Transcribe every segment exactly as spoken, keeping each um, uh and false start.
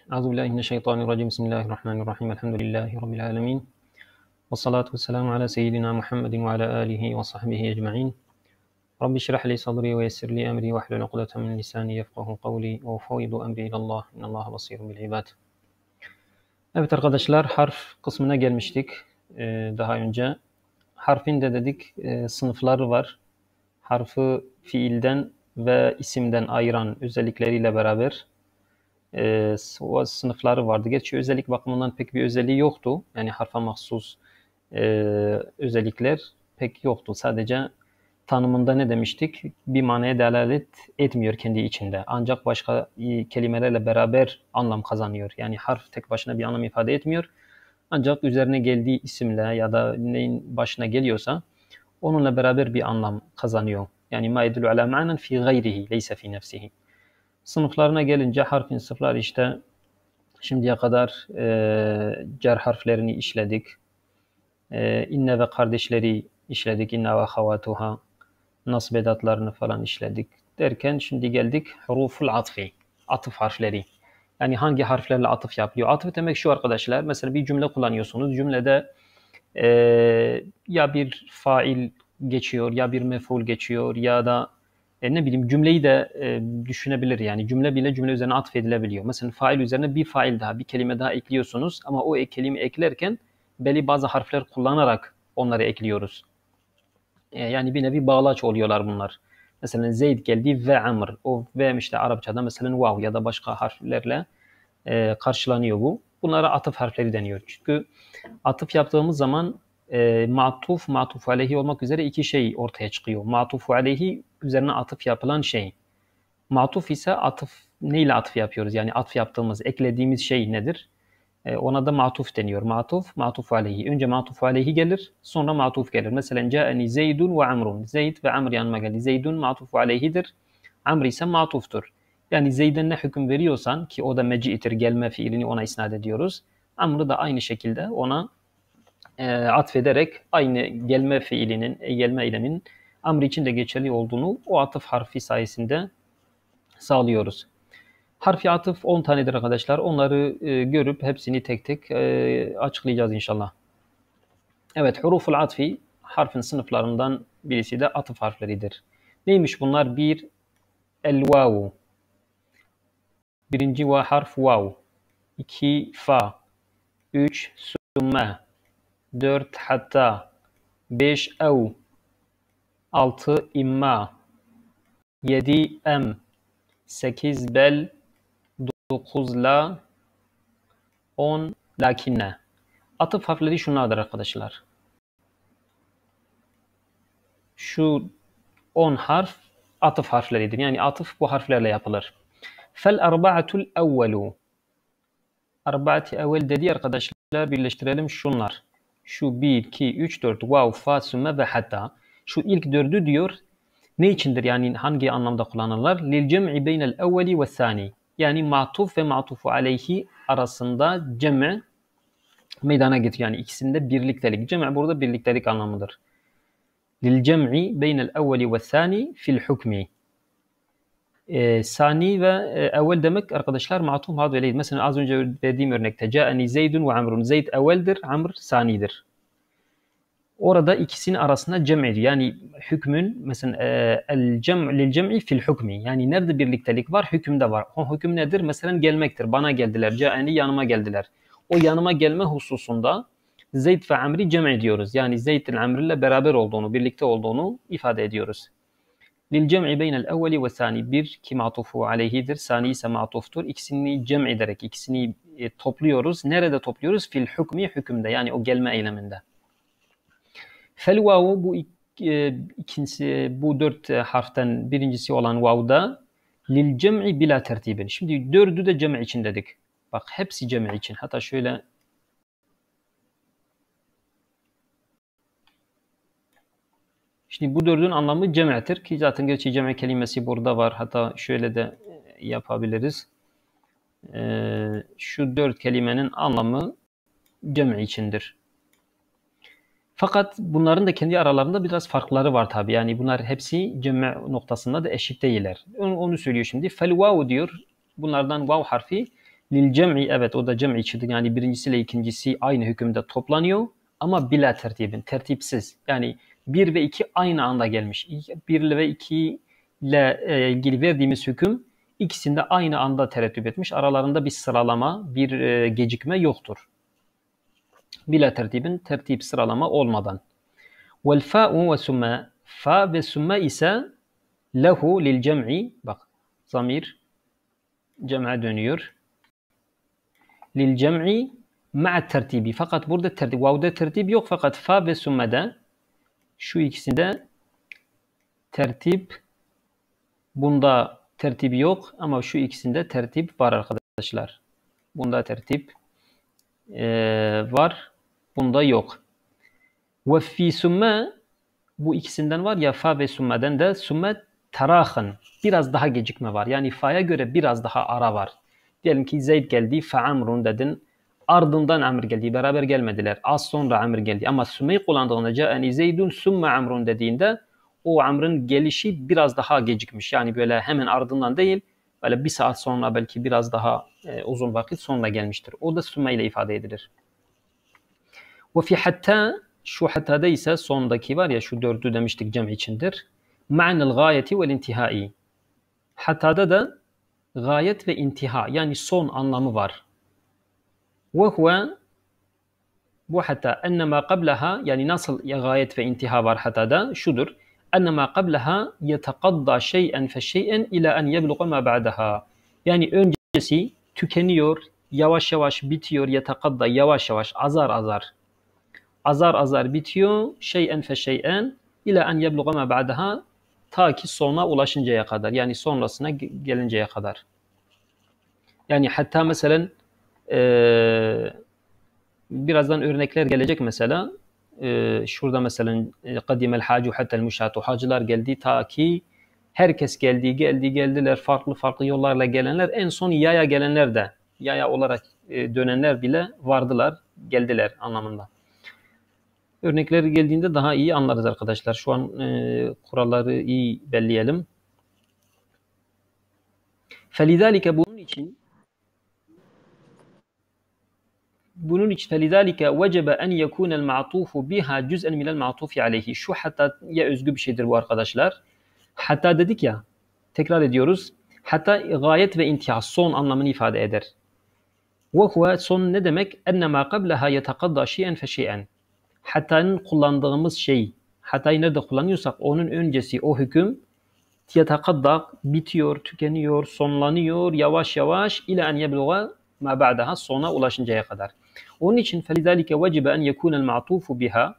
Euzubillahimineşşeytanirracim. Bismillahirrahmanirrahim. Elhamdülillahi Rabbil alemin. Ve salatu ve selamu ala seyyidina Muhammedin ve ala alihi ve sahbihi ecma'in. Rabbi şirah li sadri ve yessir li emri ve hlul ukdeten min lisani yefkahu kavli ve ufevvidu emri ilallah. İnnallâhe basîrun bil ibad. Evet arkadaşlar, harf kısmına gelmiştik ee, daha önce. Harfin de dedik e, sınıfları var. Harfı fiilden ve isimden ayıran özellikleriyle beraber e, o sınıfları vardı. Gerçi özellik bakımından pek bir özelliği yoktu. Yani harfa mahsus e, özellikler pek yoktu. Sadece tanımında ne demiştik? Bir manaya delalet etmiyor kendi içinde. Ancak başka kelimelerle beraber anlam kazanıyor. Yani harf tek başına bir anlam ifade etmiyor. Ancak üzerine geldiği isimle ya da neyin başına geliyorsa onunla beraber bir anlam kazanıyor. Yani ma yedullu ala ma'nen fi gayrihi leysa fi nefsihi. Sınıflarına gelince harfin sınıfları işte şimdiye kadar e, cer harflerini işledik. E, inne ve kardeşleri işledik. İnne ve havatuha. Nasb edatlarını falan işledik. Derken şimdi geldik huruful atfi. Atıf harfleri. Yani hangi harflerle atıf yapılıyor? Atıf demek şu arkadaşlar. Mesela bir cümle kullanıyorsunuz. Cümlede e, ya bir fail geçiyor, ya bir mef'ul geçiyor, ya da e, ne bileyim cümleyi de e, düşünebilir. Yani cümle bile cümle üzerine atfedilebiliyor. Mesela fail üzerine bir fail daha, bir kelime daha ekliyorsunuz. Ama o kelime eklerken belli bazı harfler kullanarak onları ekliyoruz. E, yani bir nevi bağlaç oluyorlar bunlar. Mesela Zeyd geldi ve Amr. O ve işte Arapçada mesela vav ya da başka harflerle e, karşılanıyor bu. Bunlara atıf harfleri deniyor. Çünkü atıf yaptığımız zaman e, matuf, matuf aleyhi olmak üzere iki şey ortaya çıkıyor. Matuf aleyhi üzerine atıf yapılan şey. Matuf ise atıf, neyle atıf yapıyoruz? Yani atıf yaptığımız, eklediğimiz şey nedir? E, ona da matuf deniyor. Matuf, matuf aleyhi. Önce matuf aleyhi gelir, sonra matuf gelir. Mesela ca'eni Zeydun ve Amrun. Zeyd ve Amr yanıma geldi. Zeydun matuf aleyhidir. Amr ise matuftur. Yani Zeyd'e ne hüküm veriyorsan ki o da meci'tir, gelme fiilini ona isnat ediyoruz. Amr'ı da aynı şekilde ona e, atfederek aynı gelme fiilinin, e, gelme eyleminin Amr için de geçerli olduğunu o atıf harfi sayesinde sağlıyoruz. Harfi atıf on tanedir arkadaşlar. Onları e, görüp hepsini tek tek e, açıklayacağız inşallah. Evet, huruful atfi harfin sınıflarından birisi de atıf harfleridir. Neymiş bunlar? Bir, el vavu. Birinci va harf vav. İki, fa. Üç, sümme. Dört, hatta. Beş, ev. Altı, imma. Yedi, em. Sekiz, bel. Dokuz, la. On, lakinne. Atıf harfleri şunlardır arkadaşlar. Şu on harf atıf harfleridir. Yani atıf bu harflerle yapılır. Fel arba'atul evvelu. Arba'ati evvel dediği arkadaşlar birleştirelim şunlar. Şu bir, iki, üç, dört. Vav, fa, sümme ve hatta. Şu ilk dördü diyor. Ne içindir? Yani hangi anlamda kullanırlar? Lil cem'i beynel evveli ve thani. Yani matuf ve matufu aleyhi arasında cem'i meydana getiriyor. Yani ikisinde birliktelik. Cem'i burada birliktelik anlamıdır. Lil cem'i beynel evveli ve thani fil hukmi. E, sani ve e, evvel demek arkadaşlar matuf had veleydi. Mesela az önce verdiğim örnekte ca'ani Zeydun ve Amrun. Zeyd evveldir, Amr sanidir. Orada ikisinin arasında cem'dir. Yani hükmün mesela e, el cem' lil cem'i fil hukmi. Yani nerede birliktelik var? Hükümde var. O hüküm nedir? Mesela gelmektir. Bana geldiler. Ca'ani yanıma geldiler. O yanıma gelme hususunda Zeyd ve Amr'i cem' ediyoruz. Yani Zeyd ile Amr ile beraber olduğunu, birlikte olduğunu ifade ediyoruz. Lil cem'i beynel evveli ve sani. Bir ki matufu aleyhidir. Sani ise matuftur. İkisini cem ederek, ikisini e, topluyoruz. Nerede topluyoruz? Fil hukmi, hükümde. Yani o gelme eyleminde. Fel vavu bu e, ikincisi, bu dört harften birincisi olan vavda lil cem'i bila tertibin. Şimdi dördü de cem' için dedik. Bak hepsi cem' için. Hatta şöyle Şimdi bu dördün anlamı cem'tir ki zaten gerçi cem' kelimesi burada var. Hatta şöyle de yapabiliriz. Ee, şu dört kelimenin anlamı cem' içindir. Fakat bunların da kendi aralarında biraz farkları var tabi. Yani bunlar hepsi cem' noktasında da eşit değiller. Onu, onu söylüyor şimdi. Fel vav diyor. Bunlardan vav harfi Lil cem'i, evet o da cem'i içindir. Yani birincisiyle ikincisi aynı hükümde toplanıyor ama bila tertibin, tertipsiz. Yani bir ve iki aynı anda gelmiş. bir ve iki ile e, ilgili verdiğimiz hüküm ikisinde aynı anda terettüp etmiş. Aralarında bir sıralama, bir e, gecikme yoktur. Bila tertibin, tertip sıralama olmadan. Vel fa'u ve sümme, fa ve sümme ise lehu lil cem'i, bak zamir cem'e dönüyor. Lil cem'i ma'a tertibi. Fakat burada tertip, vav'da tertip yok, fakat fa ve sümmede şu ikisinde tertip, bunda tertibi yok ama şu ikisinde tertip var arkadaşlar. Bunda tertip e, var, bunda yok. Ve fi sümme, bu ikisinden var ya, fa ve sümmeden de sümme terahın, biraz daha gecikme var. Yani fa'ya göre biraz daha ara var. Diyelim ki Zeyd geldi, fa amrun dedin. Ardından amr geldi, beraber gelmediler. Az sonra amr geldi. Ama sümmeyi kullandığında ca'ani Zeydun sümme amrun dediğinde o amrın gelişi biraz daha gecikmiş. Yani böyle hemen ardından değil, böyle bir saat sonra, belki biraz daha e, uzun vakit sonra gelmiştir. O da sümme ile ifade edilir. Ve fi hatta, şu hattada ise sondaki var ya, şu dördü demiştik cem içindir. Ma'nel gayeti vel intihai. Hattada da gayet ve intiha, yani son anlamı var. Ve huve, bu hatta ennema qablaha, yani nasıl gayet ve intiha var hatada, şudur. Ennema qablaha yetekadda şey'en fe şey'en ila en yebluğa ma ba'daha. Yani öncesi tükeniyor, yavaş yavaş bitiyor, yetekadda yavaş yavaş, azar azar. Azar azar bitiyor, şey'en fe şey'en ila en yebluğa ma ba'daha, ta ki sona ulaşıncaya kadar, yani sonrasına gelinceye kadar. Yani hatta mesela e, birazdan örnekler gelecek mesela. Ee, şurada mesela kadimel hacu hatel müşatu, hacılar geldi ta ki herkes geldi, geldi, geldiler, farklı farklı yollarla gelenler, en son yaya gelenler de, yaya olarak e, dönenler bile vardılar, geldiler anlamında. Örnekler geldiğinde daha iyi anlarız arkadaşlar. Şu an e, kuralları iyi belleyelim. Felidalike, bunun için Bunun için فَلِذَٰلِكَ وَجَبَ أَنْ يَكُونَ الْمَعْطُوفُ بِهَا جُزْءًا مِنَ الْمَعْطُوفِ عَلَيْهِ. Şu hatta'ya özgü bir şeydir bu arkadaşlar. Hatta dedik ya, tekrar ediyoruz. Hatta gayet ve intihas, son anlamını ifade eder. وَهُوَ, son ne demek? اَنَّمَا قَبْلَهَا يَتَقَضَّى شِيئًا فَشِيئًا. Hatta'nın kullandığımız şey, hatta'yı nerede kullanıyorsak onun öncesi o hüküm yetekadda, bitiyor, tükeniyor, sonlanıyor yavaş yavaş ila en yebluğa ma ba'daha, sona ulaşıncaya kadar. Onun için فَلِذَٰلِكَ وَجِبَ أَنْ يَكُونَ الْمَعْطُوفُ بِهَا,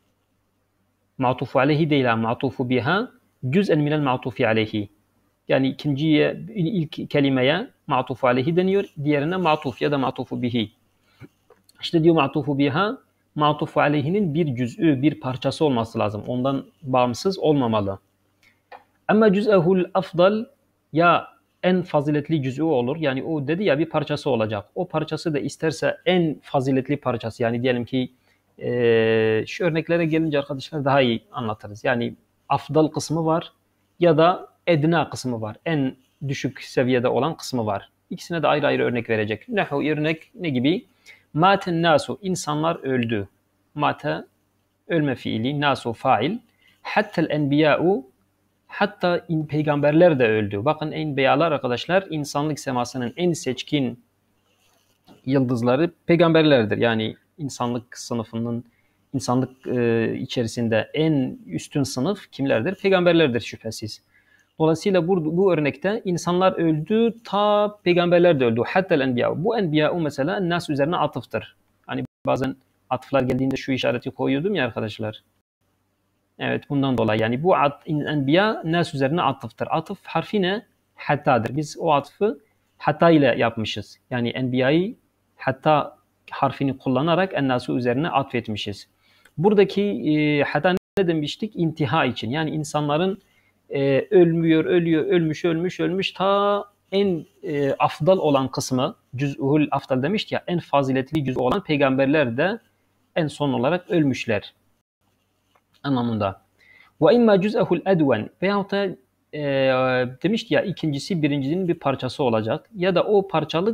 ma'tufu aleyhi değil, ma'tufu biha cüz'en minel ma'tufi aleyhi. Yani ikinciye, ilk kelimeye ma'tufu aleyhi deniyor, diğerine ma'tuf ya da ma'tufu bihi. İşte diyor ma'tufu biha, ma'tufu aleyhinin bir cüz'ü, bir parçası olması lazım. Ondan bağımsız olmamalı. Ama cüz'ehul afdal, ya en faziletli cüz'ü olur. Yani o dedi ya, bir parçası olacak. O parçası da isterse en faziletli parçası. Yani diyelim ki e, şu örneklere gelince arkadaşlar daha iyi anlatırız. Yani afdal kısmı var ya da edna kısmı var. En düşük seviyede olan kısmı var. İkisine de ayrı ayrı örnek verecek. Nehu, örnek ne gibi? Maten nasu, insanlar öldü. Mate ölme fiili, nasu fail. Hattel enbiya'u, hatta in, peygamberler de öldü. Bakın enbiyalar arkadaşlar, insanlık semasının en seçkin yıldızları peygamberlerdir. Yani insanlık sınıfının, insanlık e, içerisinde en üstün sınıf kimlerdir? Peygamberlerdir şüphesiz. Dolayısıyla bu, bu örnekte insanlar öldü, ta peygamberler de öldü. Hattel enbiya. Bu enbiya mesela nas üzerine atıftır. Hani bazen atıflar geldiğinde şu işareti koyuyordum ya arkadaşlar. Evet, bundan dolayı yani bu enbiya nas üzerine atıftır. Atıf harfi ne? Hattadır. Biz o atıfı hatta ile yapmışız. Yani enbiyayı hatta harfini kullanarak ennasu üzerine atfetmişiz. Buradaki e, hatta ne demiştik? İntiha için. Yani insanların e, ölmüyor, ölüyor, ölmüş, ölmüş, ölmüş ta en e, afdal olan kısmı, cüz'ul afdal demişti ya, en faziletli cüz olan peygamberler de en son olarak ölmüşler anlamında. Ve imma cüz'ehul edven, veyahut da e, demişti ya, ikincisi birincinin bir parçası olacak ya da o parçalık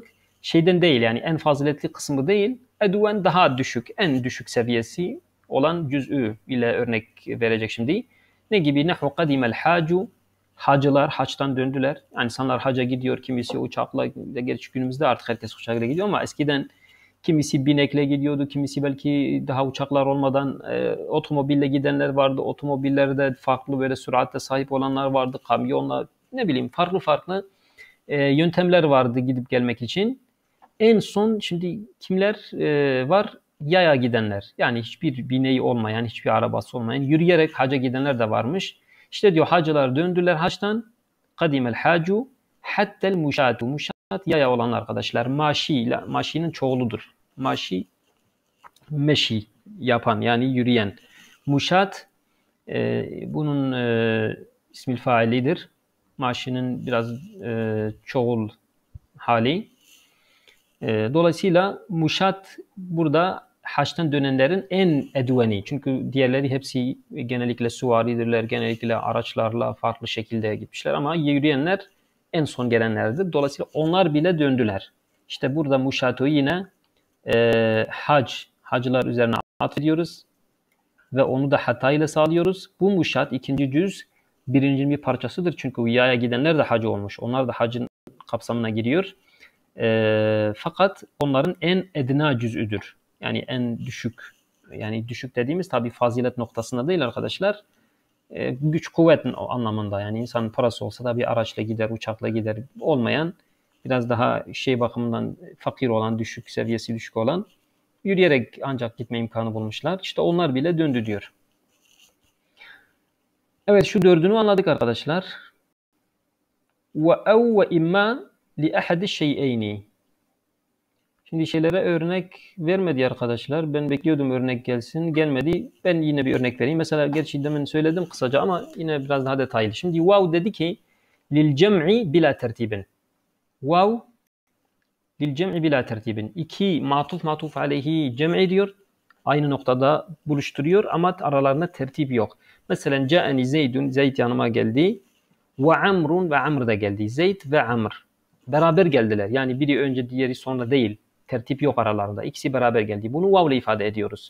şeyden değil, yani en faziletli kısmı değil, edven daha düşük, en düşük seviyesi olan cüz'ü ile örnek verecek şimdi. Ne gibi? Nehu kadimel hacu, hacılar haçtan döndüler. Yani insanlar haca gidiyor, kimisi uçakla, gerçi günümüzde artık herkes uçakla gidiyor ama eskiden kimisi binekle gidiyordu, kimisi belki daha uçaklar olmadan e, otomobille gidenler vardı. Otomobillerde farklı böyle süratte sahip olanlar vardı, kamyonla, ne bileyim farklı farklı e, yöntemler vardı gidip gelmek için. En son şimdi kimler e, var? Yaya gidenler. Yani hiçbir bineği olmayan, hiçbir arabası olmayan, yürüyerek haca gidenler de varmış. İşte diyor hacılar döndüler haçtan. Kadimel hacu hattel muşatu. Muşat yaya olan arkadaşlar. Maşi ile, maşinin çoğuludur. Maşi, meşi yapan, yani yürüyen. Muşat e, bunun e, ismil failidir. Maşinin biraz e, çoğul hali. Dolayısıyla muşat burada haçtan dönenlerin en edveni. Çünkü diğerleri hepsi genellikle süvaridirler, genellikle araçlarla farklı şekilde gitmişler ama yürüyenler en son gelenlerdir. Dolayısıyla onlar bile döndüler. İşte burada muşatu yine e, hac, hacılar üzerine atfediyoruz ve onu da hata ile sağlıyoruz. Bu muşat ikinci cüz birincinin bir parçasıdır. Çünkü yaya gidenler de hacı olmuş. Onlar da hacın kapsamına giriyor. E, fakat onların en edna cüz'üdür. Yani en düşük. Yani düşük dediğimiz tabii fazilet noktasında değil arkadaşlar. E, güç kuvvet anlamında. Yani insanın parası olsa da bir araçla gider, uçakla gider. Olmayan, biraz daha şey bakımından fakir olan, düşük seviyesi düşük olan yürüyerek ancak gitme imkanı bulmuşlar. İşte onlar bile döndü diyor. Evet, şu dördünü anladık arkadaşlar. Ve ev ve imma li ahadi şey'eyni. Şimdi şeylere örnek vermedi arkadaşlar. Ben bekliyordum örnek gelsin. Gelmedi. Ben yine bir örnek vereyim. Mesela gerçi demin söyledim kısaca ama yine biraz daha detaylı. Şimdi vav dedi ki lil cem'i bila tertibin. Vav lil cem'i bila tertibin. İki matuf matuf aleyhi cem'i diyor. Aynı noktada buluşturuyor ama aralarında tertip yok. Mesela ca'ani Zeydun, Zeyd yanıma geldi. Ve Amrun, ve Amr da geldi. Zeyd ve Amr beraber geldiler. Yani biri önce diğeri sonra değil. Tertip yok aralarında. İkisi beraber geldi. Bunu vav ile ifade ediyoruz.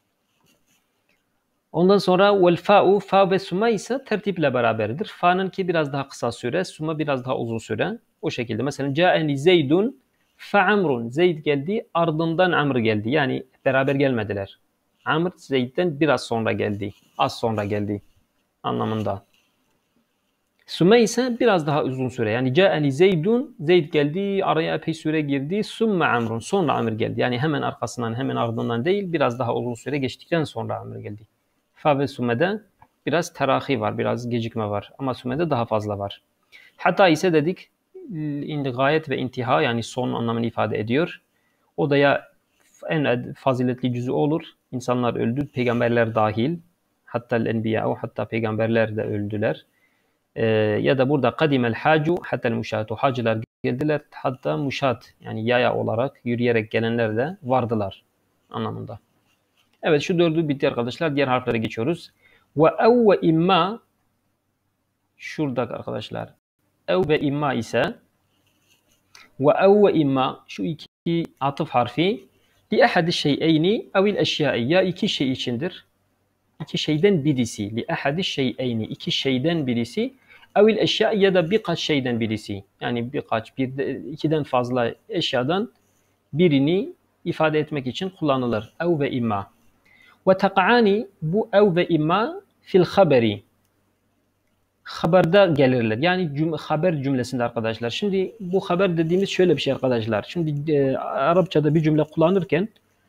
Ondan sonra vel fa'u, fa ve summa ise tertiple beraberdir. Fa'nın ki biraz daha kısa süre, summa biraz daha uzun süre. O şekilde. Mesela ca'eni Zeydun fe Amrun. Zeyd geldi, ardından Amr geldi. Yani beraber gelmediler. Amr Zeyd'den biraz sonra geldi. Az sonra geldi anlamında. Sümme ise biraz daha uzun süre. Yani ca'ani Zeydun, Zeyd geldi, araya epey süre girdi. Sümme Amrun, sonra Amr geldi. Yani hemen arkasından, hemen ardından değil, biraz daha uzun süre geçtikten sonra Amr geldi. Fa ve sümme'de biraz terahi var, biraz gecikme var. Ama sümme'de daha fazla var. Hatta ise dedik, gayet ve intiha, yani son anlamını ifade ediyor. O da ya en faziletli cüzü olur. İnsanlar öldü, peygamberler dahil. Hatta el-enbiya, hatta peygamberler de öldüler. Ee, ya da burada kadimel hacu hatel muşatu, hacılar geldiler, hatta muşat, yani yaya olarak yürüyerek gelenler de vardılar anlamında. Evet, şu dördü bitti arkadaşlar. Diğer harflere geçiyoruz. Ve ev ve imma, şurada arkadaşlar. Ev ve imma ise ve ev ve imma, şu iki atıf harfi li ahadi şey'eyni evil eşyai, ya iki şey içindir. İki şeyden birisi. Li ahadi şey'eyni, iki şeyden birisi. Evil eşya, ya da birkaç şeyden birisi. Yani birkaç, bir, ikiden fazla eşyadan birini ifade etmek için kullanılır. Ev ve imma. Ve tak'ani, bu ev ve imma fil haberi. Haberde gelirler. Yani cüm haber cümlesinde arkadaşlar. Şimdi bu haber dediğimiz şöyle bir şey arkadaşlar. Şimdi e, Arapçada bir cümle kullanırken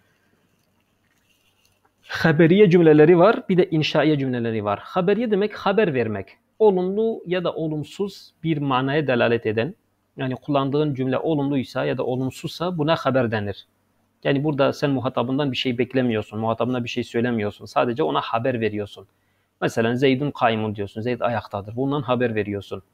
haberiye cümleleri var, bir de inşaiye cümleleri var. Haberiye demek haber vermek. Olumlu ya da olumsuz bir manaya delalet eden, yani kullandığın cümle olumluysa ya da olumsuzsa buna haber denir. Yani burada sen muhatabından bir şey beklemiyorsun, muhatabına bir şey söylemiyorsun. Sadece ona haber veriyorsun. Mesela Zeydun kaymun diyorsun, Zeyd ayaktadır. Bundan haber veriyorsun.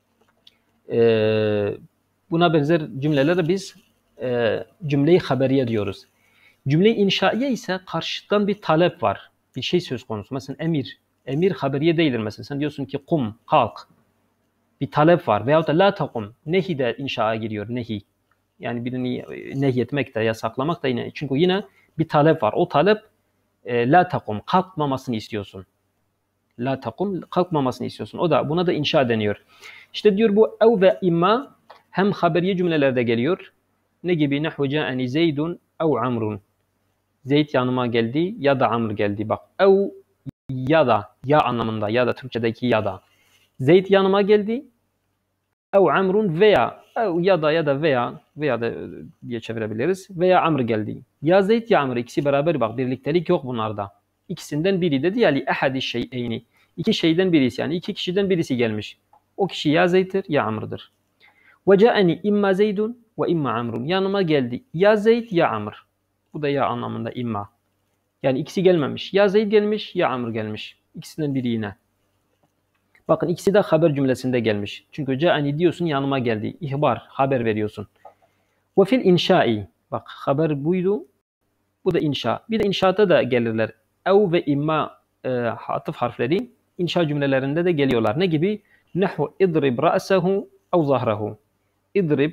Ee, buna benzer cümlelere biz e, cümleyi haberiye diyoruz. Cümle-i inşaiye ise karşıdan bir talep var. Bir şey söz konusu. Mesela emir. Emir haberiye değildir mesela. Sen diyorsun ki kum, kalk. Bir talep var. Veyahut da la takum. Nehi de inşaya giriyor. Nehi. Yani birini nehyetmek de, yasaklamak da yine. Çünkü yine bir talep var. O talep e, la takum, kalkmamasını istiyorsun. La takum, kalkmamasını istiyorsun. O da buna da inşa deniyor. İşte diyor bu ev ve imma hem haberiye cümlelerde geliyor. Ne gibi? Nehvu ca'ani Zeydun ev Amrun. Zeyd yanıma geldi ya da Amr geldi. Bak ev ya da, ya anlamında, ya da Türkçedeki ya da. Zeyd yanıma geldi ev Amrun veya ev ya da ya da veya veya da diye çevirebiliriz. Veya Amr geldi. Ya Zeyd ya Amr ikisi beraber, bak birliktelik yok bunlarda. İkisinden biri dedi ya li ahadi şey'eyni. İki şeyden birisi, yani iki kişiden birisi gelmiş. O kişi ya Zeyd'dir ya Amr'dır. Ve ca'ani imma Zeydun ve imma Amrun. Yanıma geldi ya Zeyd ya Amr. Bu da ya anlamında imma. Yani ikisi gelmemiş. Ya Zeyd gelmiş ya Amr gelmiş. İkisinden biri yine. Bakın ikisi de haber cümlesinde gelmiş. Çünkü ca'ani diyorsun, yanıma geldi. İhbar, haber veriyorsun. Ve fil inşai. Bak haber buydu. Bu da inşa. Bir de inşaata da gelirler. Ev ve imma e, atıf harfleri inşa cümlelerinde de geliyorlar. Ne gibi? Nehu idrib ra'sehu ev zahrehu. İdrib,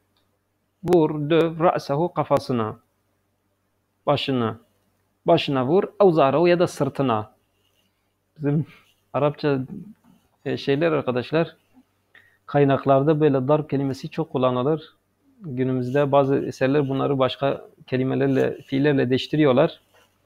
vur, döv, ra'sehu kafasına, başına. Başına vur, ev zahrehu ya da sırtına. Bizim Arapça şeyler arkadaşlar, kaynaklarda böyle darp kelimesi çok kullanılır. Günümüzde bazı eserler bunları başka kelimelerle, fiillerle değiştiriyorlar.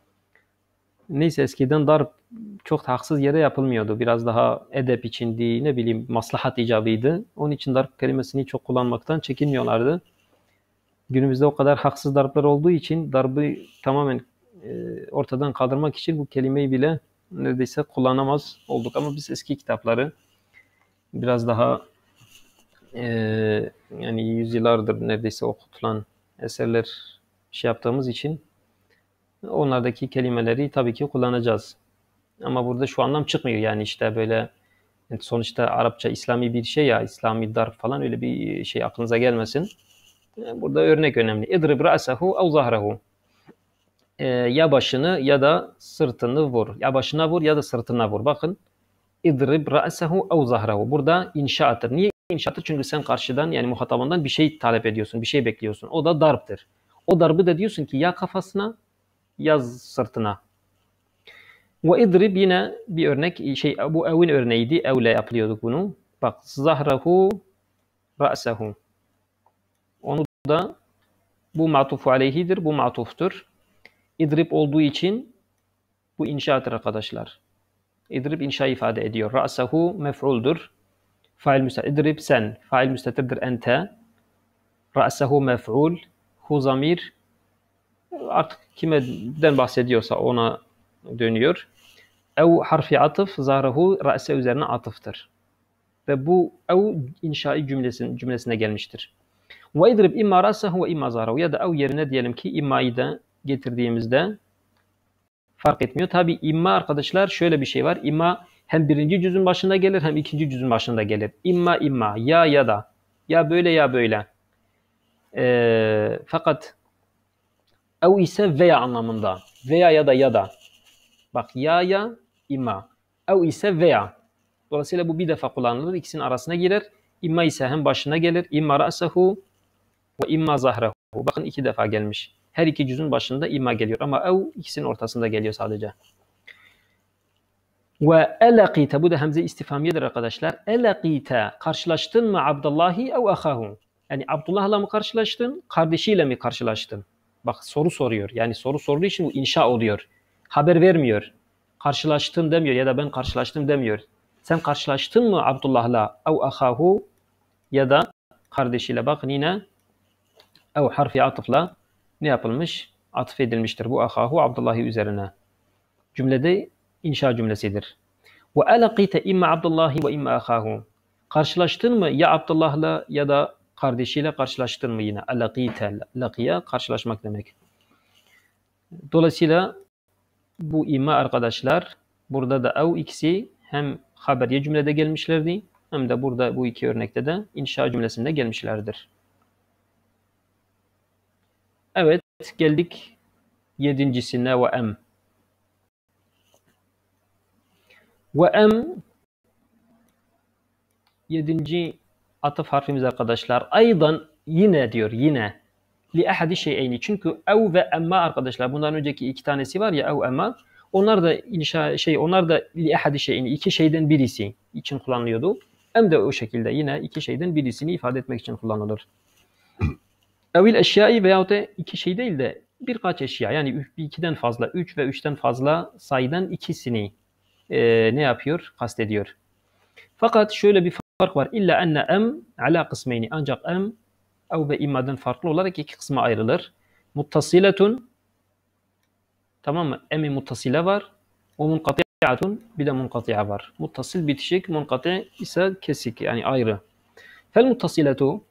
Neyse, eskiden darp çok haksız yere yapılmıyordu. Biraz daha edep içindi, ne bileyim maslahat icabıydı. Onun için darp kelimesini çok kullanmaktan çekinmiyorlardı. Günümüzde o kadar haksız darplar olduğu için darbı tamamen e, ortadan kaldırmak için bu kelimeyi bile neredeyse kullanamaz olduk. Ama biz eski kitapları biraz daha e, yani yüzyıllardır neredeyse okutulan eserler şey yaptığımız için onlardaki kelimeleri tabii ki kullanacağız. Ama burada şu anlam çıkmıyor. Yani işte böyle, sonuçta Arapça İslami bir şey ya, İslami darp falan, öyle bir şey aklınıza gelmesin. Burada örnek önemli. İdrib ra'sehu ev zahrehu. Ee, ya başını ya da sırtını vur. Ya başına vur ya da sırtına vur. Bakın. İdrib ra'sehu ev zahrehu. Burada inşaattır. Niye inşaattır? Çünkü sen karşıdan, yani muhatabından bir şey talep ediyorsun, bir şey bekliyorsun. O da darptır. O darbı da diyorsun ki ya kafasına ya sırtına. Ve idrib yine bir örnek, şey bu evin örneğiydi. Evle yapıyorduk bunu. Bak zahrehu ra'sehu. Onu da bu ma'tufu aleyhidir. Bu ma'tuftur. İdrib olduğu için bu inşaattır arkadaşlar. İdrib inşa ifade ediyor. Ra'sehu mef'uldur. Fail müstetir. İdrib sen. Fail müstetirdir ente. Ra'sehu mef'ul. Hu zamir. Artık kimden bahsediyorsa ona dönüyor. Ev harfi atıf. Zahrehu ra'se üzerine atıftır. Ve bu ev inşai cümlesin, cümlesine gelmiştir. Ve idrib imma ra'sehu ve imma zahrehu. Ya da ev yerine diyelim ki imma'yı da getirdiğimizde fark etmiyor. Tabi imma arkadaşlar şöyle bir şey var. İmma hem birinci cüzün başında gelir hem ikinci cüzün başında gelir. İmma imma, ya ya da. Ya böyle ya böyle. Ee, fakat ev ise veya anlamında. Veya ya da ya da. Bak ya ya imma. Ev ise veya. Dolayısıyla bu bir defa kullanılır. İkisinin arasına girer. İmma ise hem başına gelir. İmma ra'sehu ve imma zahrehu. Bakın iki defa gelmiş. Her iki cüzün başında imma geliyor. Ama ev ikisinin ortasında geliyor sadece. Ve elaqite, bu da hemze istifhamiyedir arkadaşlar. Elaqite, karşılaştın mı Abdullahi ev ahahu? Yani Abdullah'la mı karşılaştın, kardeşiyle mi karşılaştın? Bak soru soruyor. Yani soru sorduğu için bu inşa oluyor. Haber vermiyor. Karşılaştın demiyor ya da ben karşılaştım demiyor. Sen karşılaştın mı Abdullah'la ev ahahu ya da kardeşiyle? Bakın yine ev harfi atıfla ne yapılmış? Atıf edilmiştir. Bu ahahu Abdullahi üzerine. Cümlede inşa cümlesidir. Ve elaqite imma Abdullahi ve imma ahahu. Karşılaştın mı ya Abdullah'la ya da kardeşiyle karşılaştın mı yine? Elaqite, laqiya karşılaşmak demek. Dolayısıyla bu imma arkadaşlar, burada da ev ikisi hem haberiye cümlede gelmişlerdi hem de burada bu iki örnekte de inşa cümlesinde gelmişlerdir. Evet, geldik yedincisine ve em. Ve em yedinci atıf harfimiz arkadaşlar. Aydan yine diyor yine. Li ahadi şey'eyni. Çünkü ev ve emma arkadaşlar bundan önceki iki tanesi var ya ev emma. Onlar da inşa şey onlar da li ahadi şey'eyni iki şeyden birisi için kullanılıyordu. Em de o şekilde yine iki şeyden birisini ifade etmek için kullanılır. Evil eşyai veyahut da iki şey değil de birkaç eşya yani ikiden fazla, üç ve üçten fazla sayıdan ikisini e, ne yapıyor? Kastediyor. Fakat şöyle bir fark var. İlla enne em ala kısmeyni. Ancak em ev ve immadan farklı olarak iki kısma ayrılır. Muttasiletun, tamam mı? Emi muttasile var. O munkati'atun, bir de munkati'a var. Muttasil bitişik, munkati ise kesik yani ayrı. Fel muttasiletu,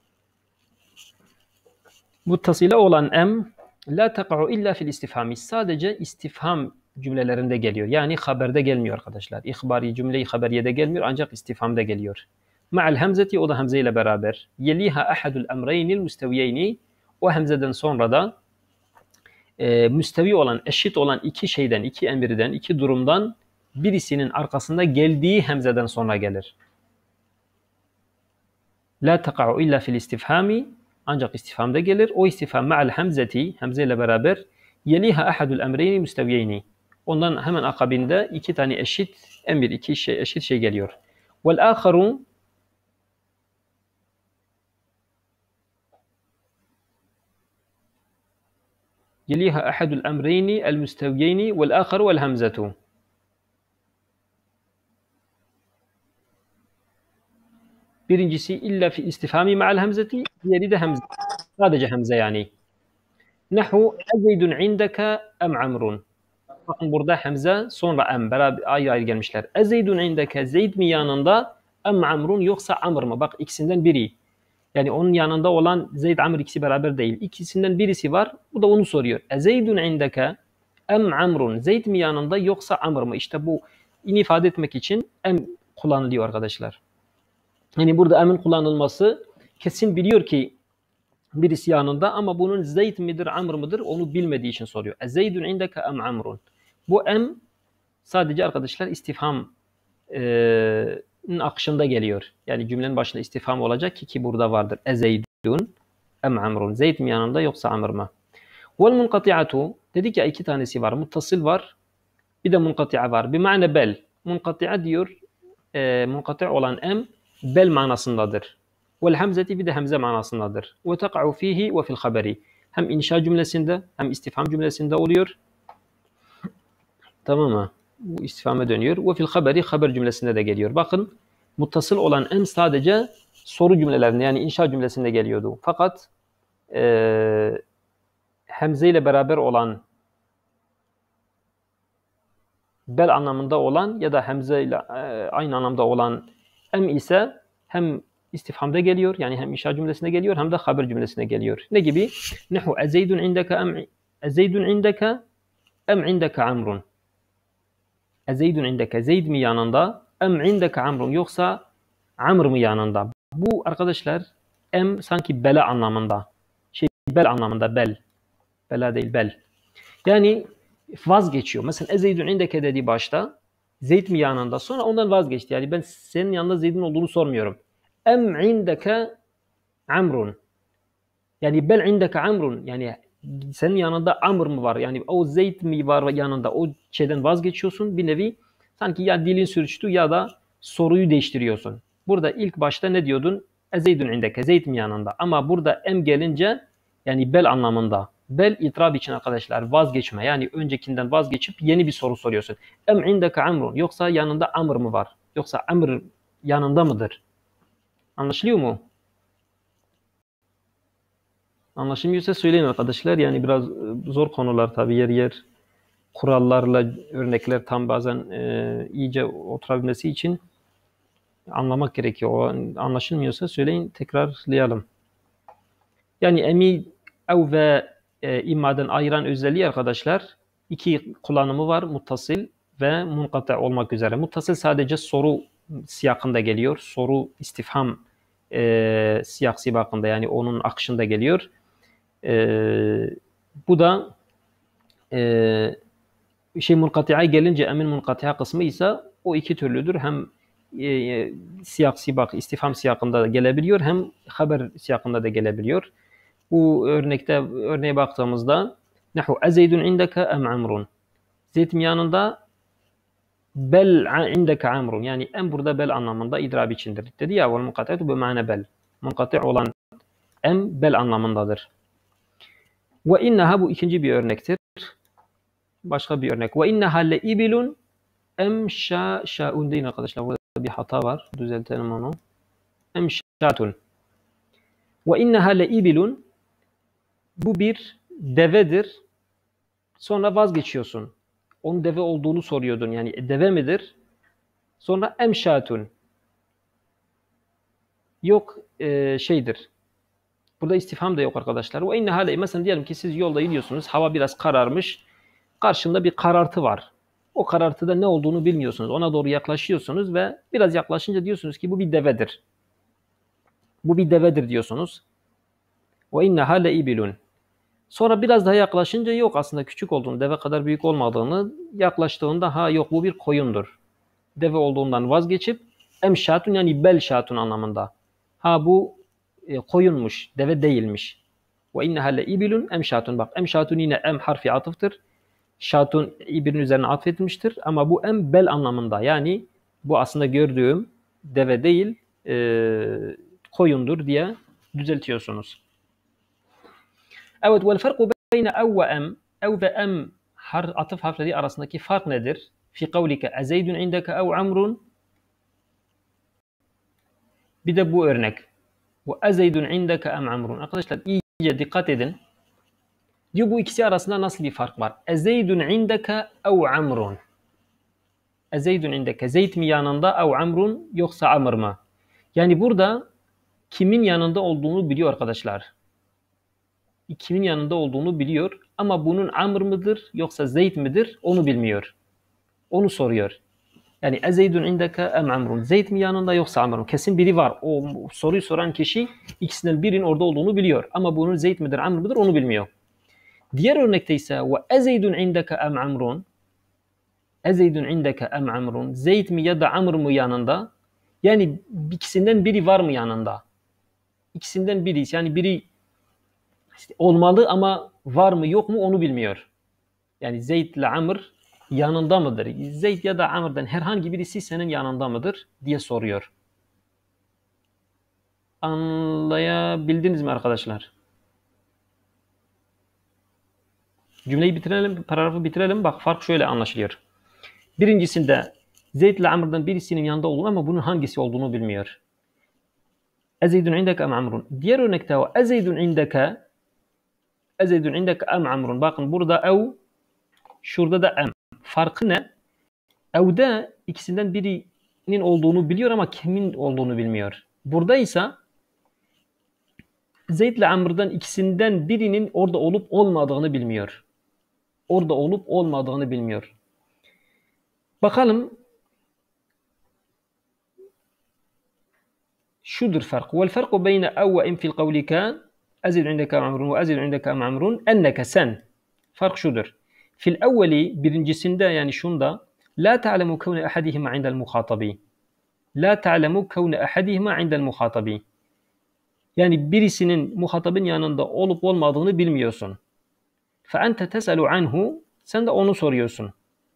muttasile olan em la teka'u illa fil istifhami. Sadece istifham cümlelerinde geliyor. Yani haberde gelmiyor arkadaşlar. İhbari cümle-i haberiyede gelmiyor ancak istifhamda geliyor. Ma'al hamzeti, o da hamze ile beraber. Yeliha ahadul emreynil müsteviyeyni. O hamzeden sonra da e, müstevi olan, eşit olan iki şeyden, iki emirden, iki durumdan birisinin arkasında geldiği hamzeden sonra gelir. La teka'u illa fil istifhami. Ancak istifhamda gelir. O istifham ma'al hamzeti, hamze ile beraber. Yeliha ahadul emreyni müsteviyeyni. Ondan hemen akabinde iki tane eşit emir, iki şey, eşit şey geliyor. Vel aharu, yeliha ahadul emreyni el müsteviyeyni vel aharu vel hamzetu. Birincisi illa fi istifhami ma'al hamzeti, diğeri de hamze. Sadece hamze yani. Nahu ezeydun indeke em amrun. Bakın burada hamze sonra em beraber ayrı ayrı gelmişler. Ezeydun indeke, Zeyd mi yanında, em amrun yoksa amr mı? Bak ikisinden biri. Yani onun yanında olan Zeyd, Amr ikisi beraber değil. İkisinden birisi var. Bu da onu soruyor. Ezeydun indeke em amrun. Zeyd mi yanında yoksa amr mı? İşte bu ini ifade etmek için em kullanılıyor arkadaşlar. Yani burada emin kullanılması kesin biliyor ki birisi yanında ama bunun Zeyd midir, Amr mıdır onu bilmediği için soruyor. Ezeydun indeke em amrun. Bu em sadece arkadaşlar istifham e, akışında geliyor. Yani cümlenin başında istifham olacak ki ki burada vardır. Ezeydun em amrun. Zeyd mi yanında yoksa Amr mı? Vel munkati'atu, dedik ya iki tanesi var. Muttasıl var. Bir de munkati'a var. Bir ma'ne bel. Munkati'a diyor e, munkati' olan em bel manasındadır. Vel hamzeti, bir de hamze manasındadır. Ve teka'u fihi ve fil haberi. Hem inşa cümlesinde hem istifham cümlesinde oluyor. Tamam mı? Bu istifhame dönüyor. Ve fil haberi, haber cümlesinde de geliyor. Bakın muttasıl olan em sadece soru cümlelerinde yani inşa cümlesinde geliyordu. Fakat e, hamze ile beraber olan bel anlamında olan ya da hamze ile e, aynı anlamda olan em ise hem istifhamda geliyor yani hem inşa cümlesinde geliyor hem de haber cümlesinde geliyor. Ne gibi? Nehu ezeydun indeke em ezeydun indeke em indeke amrun. Ezeydun indeke, Zeyd mi yanında, em indeke amrun yoksa Amr mı yanında? Bu arkadaşlar em sanki bela anlamında. Şey bel anlamında, bel. Bela değil, bel. Yani vazgeçiyor. Mesela ezeydun indeke dediği başta Zeyd mi yanında, sonra ondan vazgeçti. Yani ben senin yanında Zeyd'in olduğunu sormuyorum. Em indeke amrun. Yani bel indeke amrun. Yani senin yanında Amr mı var? Yani o Zeyd mi var yanında? O şeyden vazgeçiyorsun. Bir nevi sanki ya dilin sürçtü ya da soruyu değiştiriyorsun. Burada ilk başta ne diyordun? Ezeydun indeke, Zeyd mi yanında? Ama burada em gelince yani bel anlamında. Bel itirab için arkadaşlar vazgeçme. Yani öncekinden vazgeçip yeni bir soru soruyorsun. Em indeke amrun. Yoksa yanında Amr mı var? Yoksa Amr yanında mıdır? Anlaşılıyor mu? Anlaşılmıyorsa söyleyin arkadaşlar. Yani biraz zor konular tabii yer yer kurallarla örnekler tam bazen e, iyice oturabilmesi için anlamak gerekiyor. O anlaşılmıyorsa söyleyin, tekrarlayalım. Yani emi ev ve e, immadan ayıran özelliği arkadaşlar iki kullanımı var. Muttasil ve munkati olmak üzere. Muttasil sadece soru siyakında geliyor. Soru istifham e, siyak sibakında yani onun akışında geliyor. E, bu da e, şey munkati'a gelince emin munkati'a kısmı ise o iki türlüdür. Hem e, siyak sibak, istifham siyakında da gelebiliyor, hem haber siyakında da gelebiliyor. Bu örnekte örneğe baktığımızda nahu ezeydun indeke em amrun. Zeyd'in yanında, bel indeke amrun. Yani em burada bel anlamında idrab içindir. Dedi ya vel munkati'u bi ma'ne bel. Munkati' olan em bel anlamındadır. Ve inneha, bu ikinci bir örnektir. Başka bir örnek. Ve inneha le ibilun em şa şaun değil arkadaşlar. Burada bir hata var. Düzeltelim onu. Em şatun. Ve inneha le ibilun, bu bir devedir. Sonra vazgeçiyorsun. Onun deve olduğunu soruyordun. Yani deve midir? Sonra em şatun. Yok e, şeydir. Burada istifham da yok arkadaşlar. Ve inneha le, mesela diyelim ki siz yolda gidiyorsunuz. Hava biraz kararmış. Karşında bir karartı var. O karartıda ne olduğunu bilmiyorsunuz. Ona doğru yaklaşıyorsunuz ve biraz yaklaşınca diyorsunuz ki bu bir devedir. Bu bir devedir diyorsunuz. Ve inneha le ibilun. Sonra biraz daha yaklaşınca yok, aslında küçük olduğunu, deve kadar büyük olmadığını, yaklaştığında ha yok bu bir koyundur. Deve olduğundan vazgeçip em şatun, yani bel şatun anlamında. Ha bu e, koyunmuş, deve değilmiş. Ve inneha le ibilun em şatun. Bak em şatun yine em harfi atıftır. Şatun ibilin üzerine atfedilmiştir ama bu em bel anlamında. Yani bu aslında gördüğüm deve değil e, koyundur diye düzeltiyorsunuz. Evet, vel farku beyne ev ve em. Ev ve em har, atıf harfleri arasındaki fark nedir? Fi kavlike ezeydun indeke ev amrun. Bir de bu örnek. Ve ezeydun indeke em amrun. Arkadaşlar iyice dikkat edin. Diyor bu ikisi arasında nasıl bir fark var? Ezeydun indeke ev amrun. Ezeydun indeke. Zeyd mi yanında, ev amrun yoksa amr mı? Yani burada kimin yanında olduğunu biliyor arkadaşlar. Kimin yanında olduğunu biliyor ama bunun amr mıdır yoksa Zeyd midir onu bilmiyor. Onu soruyor. Yani ezeydun indeke em amrun. Zeyd mi yanında yoksa amrun? Kesin biri var. O soruyu soran kişi ikisinden birinin orada olduğunu biliyor ama bunun Zeyd midir amr mıdır onu bilmiyor. Diğer örnekte ise ve ezeydun indeke em amrun. Ezeydun indeke em amrun. Zeyd mi ya da amr mı yanında? Yani ikisinden biri var mı yanında? İkisinden biri, yani biri olmalı ama var mı yok mu onu bilmiyor. Yani Zeyd ile Amr yanında mıdır? Zeyd ya da Amr'dan herhangi birisi senin yanında mıdır diye soruyor. Anlayabildiniz mi arkadaşlar? Cümleyi bitirelim, paragrafı bitirelim. Bak fark şöyle anlaşılıyor. Birincisinde Zeyd ile Amr'dan birisinin yanında olduğunu ama bunun hangisi olduğunu bilmiyor. Ezeydun indeke em Amrun. Diğer örnekte o ezeydun indeke ezeydun indeke em Amrun. Bakın burada ev, şurada da em. Farkı ne? Evde ikisinden birinin olduğunu biliyor ama kimin olduğunu bilmiyor. Burada ise Zeyd ile Amr'dan ikisinden birinin orada olup olmadığını bilmiyor. Orada olup olmadığını bilmiyor. Bakalım. Şudur fark. Vel farku beyne ev ve em fil kavli kan ezeydun indeke em Amrun ve ezeydun indeke em Amrun enneke sen. Fark şudur. Fil evveli, birincisinde yani şunda la ta'lemu kevne ahadihima indel muhatabi. La ta'lemu kevne ahadihima indel muhatabi. Yani birisinin muhatabın yanında olup olmadığını bilmiyorsun. Fe ente tes'elu anhu. Sen de onu soruyorsun.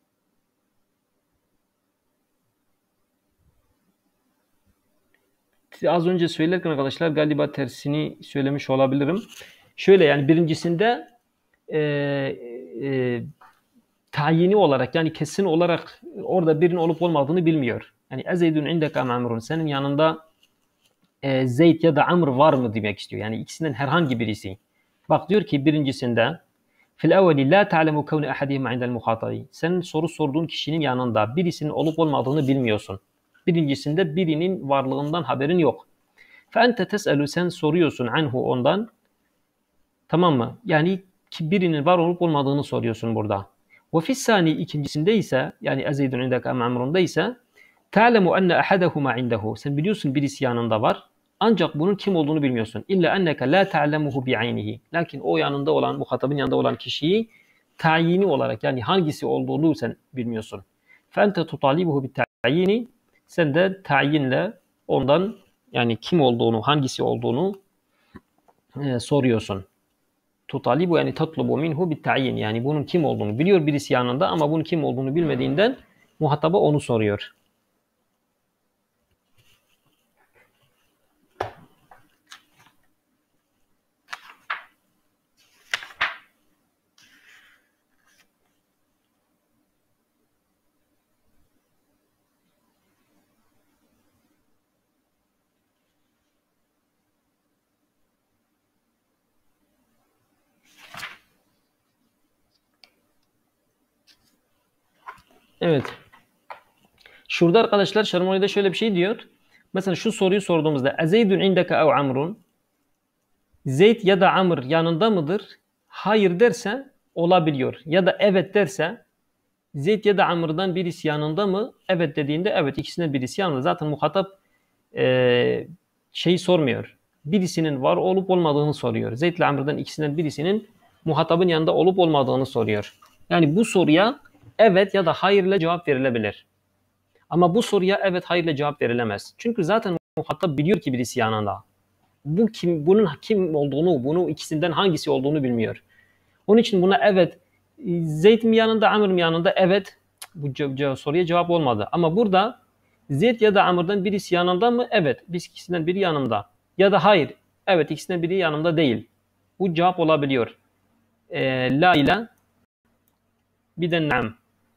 Az önce söylerken arkadaşlar galiba tersini söylemiş olabilirim. Şöyle, yani birincisinde e, e, tayini olarak, yani kesin olarak orada birinin olup olmadığını bilmiyor. Yani ezeydun indeke em amrun. Senin yanında e, Zeyd ya da Amr var mı demek istiyor. Yani ikisinden herhangi birisi. Bak diyor ki birincisinde fil evveli la ta'lemu kevne ahadihima indel muhatabi. Senin soru sorduğun kişinin yanında birisinin olup olmadığını bilmiyorsun. Birincisinde birinin varlığından haberin yok. Fe ente tes'elu, sen soruyorsun anhu ondan. Tamam mı? Yani ki birinin var olup olmadığını soruyorsun burada. Ve fissani, ikincisinde ise yani ezeydun indeke em amrunda ise ta'lemu enne ahadahuma indehu. Sen biliyorsun birisi yanında var. Ancak bunun kim olduğunu bilmiyorsun. İlla enneke la ta'lemuhu bi'aynihi. Lakin o yanında olan, muhatabın yanında olan kişiyi tayini olarak, yani hangisi olduğunu sen bilmiyorsun. Fe ente tutalibuhu bi'tayini. Sen de tayinle ondan yani kim olduğunu, hangisi olduğunu e, soruyorsun. Tutalibu yani tatlubu minhu bit tayin. Yani bunun kim olduğunu biliyor birisi yanında ama bunun kim olduğunu bilmediğinden muhataba onu soruyor. Evet. Şurada arkadaşlar Şarmoli'de şöyle bir şey diyor. Mesela şu soruyu sorduğumuzda Ezeydun indeke ev amrun, Zeyd ya da Amr yanında mıdır? Hayır derse olabiliyor. Ya da evet derse Zeyd ya da Amr'dan birisi yanında mı? Evet dediğinde evet ikisinden birisi yanında. Zaten muhatap e, şeyi sormuyor. Birisinin var olup olmadığını soruyor. Zeyd ile Amr'dan ikisinden birisinin muhatabın yanında olup olmadığını soruyor. Yani bu soruya evet ya da hayır ile cevap verilebilir. Ama bu soruya evet hayır ile cevap verilemez. Çünkü zaten muhatap biliyor ki birisi yanında. Bu kim, bunun kim olduğunu, bunu ikisinden hangisi olduğunu bilmiyor. Onun için buna evet, Zeyd mi yanında, Amr mı yanında? Evet. Bu soruya cevap olmadı. Ama burada Zeyd ya da Amr'dan birisi yanında mı? Evet. Biz ikisinden biri yanında. Ya da hayır. Evet, ikisinden biri yanında değil. Bu cevap olabiliyor. Ee, la ile bir de nam.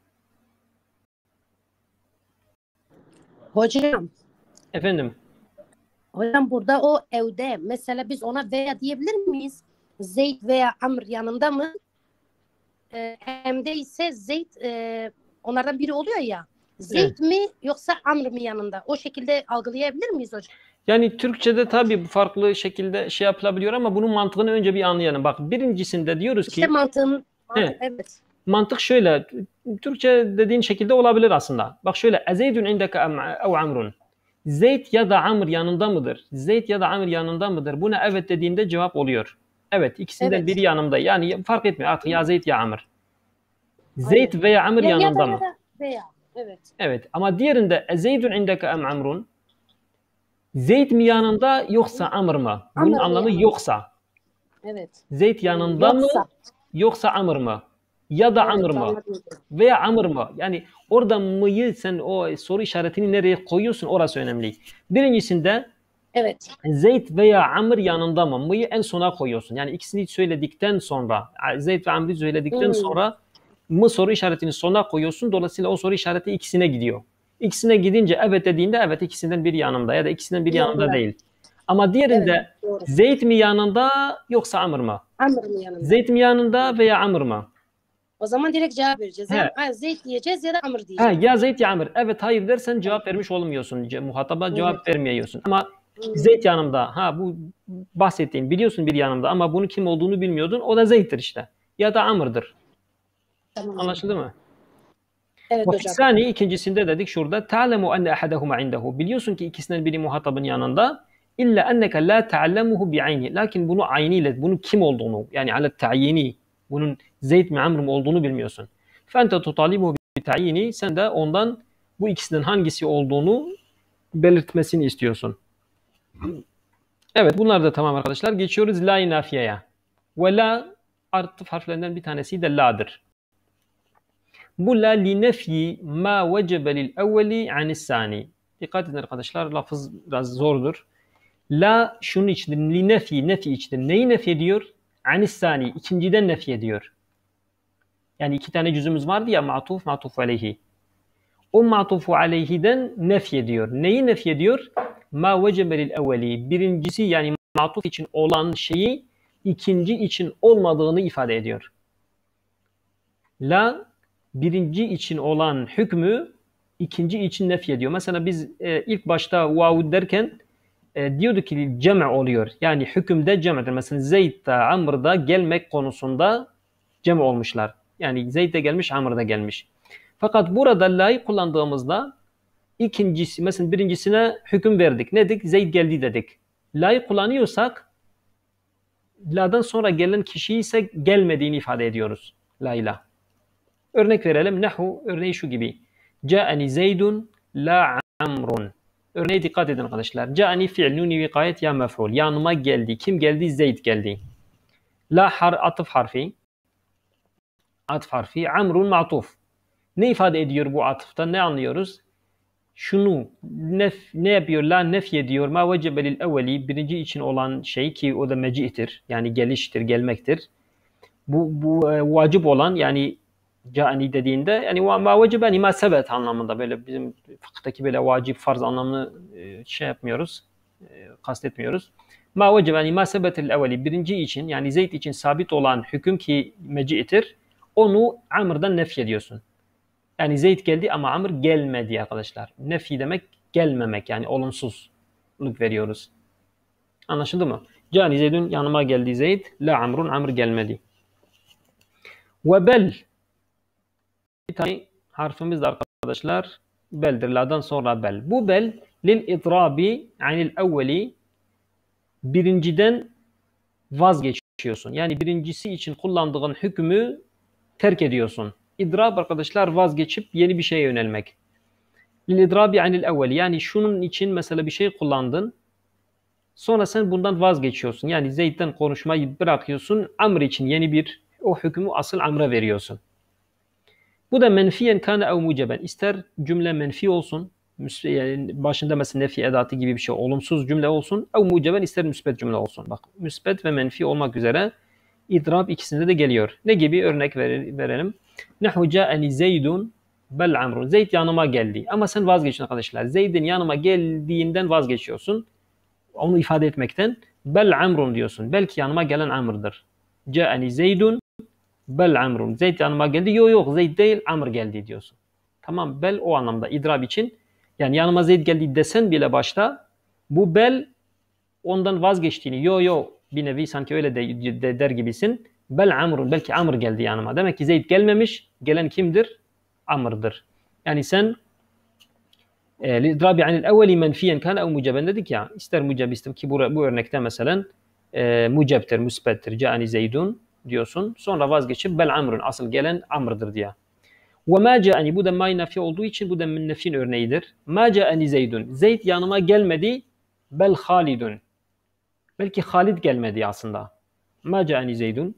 Hocam. Efendim. Hocam burada o evde mesela biz ona veya diyebilir miyiz? Zeyd veya Amr yanında mı? Ee, hem de ise Zeyd e, onlardan biri oluyor ya. Zeyd evet. mi yoksa Amr mı yanında? O şekilde algılayabilir miyiz hocam? Yani Türkçe'de tabii farklı şekilde şey yapılabiliyor ama bunun mantığını önce bir anlayalım. Bak birincisinde diyoruz ki... İşte mantığın... Mantık, evet. Mantık şöyle, Türkçe dediğin şekilde olabilir aslında. Bak şöyle, Ezeydun indeke ev Amrun. Zeyd ya da Amr yanında mıdır? Zeyd ya da Amr yanında mıdır? Buna evet dediğinde cevap oluyor. Evet, ikisinden evet. biri yanımda. Yani fark etmiyor artık ya Zeyd ya Amr. Zeyd Aynen. veya Amr ya, yanında ya da, mı? Ya da veya. Evet. Evet. Ama diğerinde Ezeydun indeke em Amrun. Zeyd mi yanında yoksa Amr mı? Bunun Amr anlamı yanında. Yoksa. Evet. Zeyd yanında yoksa. mı yoksa Amr mı? Ya da evet, Amr mı? Anladım. Veya Amr mı? Yani orada mı'yı sen o soru işaretini nereye koyuyorsun orası önemli. Birincisinde evet. Zeyd veya Amr yanında mı? Mı'yı en sona koyuyorsun. Yani ikisini söyledikten sonra Zeyd ve Amr'ı söyledikten hmm. sonra mı soru işaretini sona koyuyorsun. Dolayısıyla o soru işareti ikisine gidiyor. İkisine gidince evet dediğinde evet ikisinden biri yanında ya da ikisinden biri yanında değil. Ama diğerinde evet, Zeyd mi yanında yoksa Amr mı? Amr mı yanında? Zeyd mi yanında veya Amr mı? O zaman direkt cevap vereceğiz. Ya Zeyd diyeceğiz ya da Amr diyeceğiz. He, ya Zeyd ya Amr. Evet hayır dersen cevap vermiş olmuyorsun. Muhataba evet. cevap vermiyorsun. Ama evet. Zeyd yanımda. Ha bu bahsettiğin biliyorsun bir yanımda ama bunun kim olduğunu bilmiyordun. O da Zeyd'dir işte. Ya da Amr'dır. Tamam. Anlaşıldı mı? Evet hocam. Sani ikincisinde dedik şurada. Ta'lemu enne ahadahuma indehu. Biliyorsun ki ikisinden biri muhatabın yanında. İlla enneke la ta'lemuhu bi'ayni. Lakin bunu ayniyle, bunun kim olduğunu yani ala ta'yini, bunun Zeyd mi Amr mı olduğunu bilmiyorsun. Fente tutalibu bi'ta'yini. Sen de ondan bu ikisinden hangisi olduğunu belirtmesini istiyorsun. Evet bunlar da tamam arkadaşlar. Geçiyoruz la-i nafiyeye. Ve la atıf harflerinden bir tanesi de la'dır. Bu la li nefyi ma vecebe lil evveli anis-sani. Dikkat edin arkadaşlar, lafız biraz zordur. La şunun içindir, li nefi, nefi içindir. Neyi nefi ediyor? Anis-sani, ikinciden nefi ediyor. Yani iki tane cüzümüz vardı ya, ma'tuf, ma'tuf aleyhi. O ma'tufu aleyhiden nefi ediyor. Neyi nefi ediyor? Ma vecebe lil evveli. Birincisi yani ma'tuf için olan şeyi ikinci için olmadığını ifade ediyor. La birinci için olan hükmü ikinci için nefi ediyor. Mesela biz e, ilk başta vav derken e, diyorduk ki cem' oluyor. Yani hükümde cem'dir. Mesela Zeyd'da, Amr'da gelmek konusunda cem' olmuşlar. Yani Zeyd de gelmiş, Amr da gelmiş. Fakat burada la'yı kullandığımızda ikincisi, mesela birincisine hüküm verdik. Ne dedik? Zeyd geldi dedik. La'yı kullanıyorsak la'dan sonra gelen kişi ise gelmediğini ifade ediyoruz. La ile. Örnek verelim. Nahu örneği şu gibi. Ca'ani Zeydun la amrun. Örneğe dikkat edin arkadaşlar. Ca'ni fi'l nuni vikayet ya mef'ul. Yanıma geldi. Kim geldi? Zeyd geldi. La har atıf harfi. Atıf harfi. Amrun ma'tuf. Ne ifade ediyor bu atıfta? Ne anlıyoruz? Şunu nef, ne yapıyor? La nef ediyor. Ma vecebe lil evveli. Birinci için olan şey ki o da meci'tir. Yani geliştir, gelmektir. Bu, bu e, vacip olan yani cani dediğinde yani ma vecebe yani ma sebet anlamında böyle bizim fıkıhtaki böyle vacip farz anlamını e, şey yapmıyoruz. E, kastetmiyoruz. Ma vecebe yani ma sebetil evveli birinci için yani Zeyd için sabit olan hüküm ki meci'tir. Onu Amr'dan nef ediyorsun. Yani Zeyd geldi ama Amr gelmedi arkadaşlar. Nefi demek gelmemek yani olumsuzluk veriyoruz. Anlaşıldı mı? Cani Zeyd'ün yanıma geldi Zeyd. La Amr'un Amr gelmedi. Ve bel. Bir tane harfimiz de arkadaşlar beldir. La'dan sonra bel. Bu bel lil idrabi anil evveli birinciden vazgeçiyorsun. Yani birincisi için kullandığın hükmü terk ediyorsun. İdrab arkadaşlar vazgeçip yeni bir şeye yönelmek. Lil idrabi anil evveli yani şunun için mesela bir şey kullandın. Sonra sen bundan vazgeçiyorsun. Yani Zeyd'den konuşmayı bırakıyorsun. Amr için yeni bir o hükmü asıl Amr'a veriyorsun. Bu da menfiyen kana ev muceben. İster cümle menfi olsun. Yani başında mesela nefi edatı gibi bir şey olumsuz cümle olsun. Ev muceben ister müsbet cümle olsun. Bak müsbet ve menfi olmak üzere idrab ikisinde de geliyor. Ne gibi örnek verelim. Nehu ca'ani Zeydun bel Amrun. Zeyd yanıma geldi. Ama sen vazgeçin arkadaşlar. Zeyd'in yanıma geldiğinden vazgeçiyorsun. Onu ifade etmekten. Bel Amrun diyorsun. Belki yanıma gelen Amr'dır. Ca'ani Zeydun bel Amrun. Zeyd yanıma geldi. Yok yok Zeyd değil Amr geldi diyorsun. Tamam bel o anlamda idrab için. Yani yanıma Zeyd geldi desen bile başta bu bel ondan vazgeçtiğini yok yok bir nevi sanki öyle de, de der gibisin. Bel Amrun. Belki Amr geldi yanıma. Demek ki Zeyd gelmemiş. Gelen kimdir? Amr'dır. Yani sen lidrabi anil evveli menfiyen kan ev muceben dedik ya. İster muceb ister ki bu, bu örnekte mesela e, mucebtir, müsbettir. Ca'ani Zeydun diyorsun. Sonra vazgeçip bel Amrun. Asıl gelen Amr'dır diye. Ve ma ca'ani bu da may nafi olduğu için bu da min nefin örneğidir. Ma ca'ani Zeydun. Zeyd yanıma gelmedi. Bel Halidun. Belki Halid gelmedi aslında. Ma ca'ani Zeydun.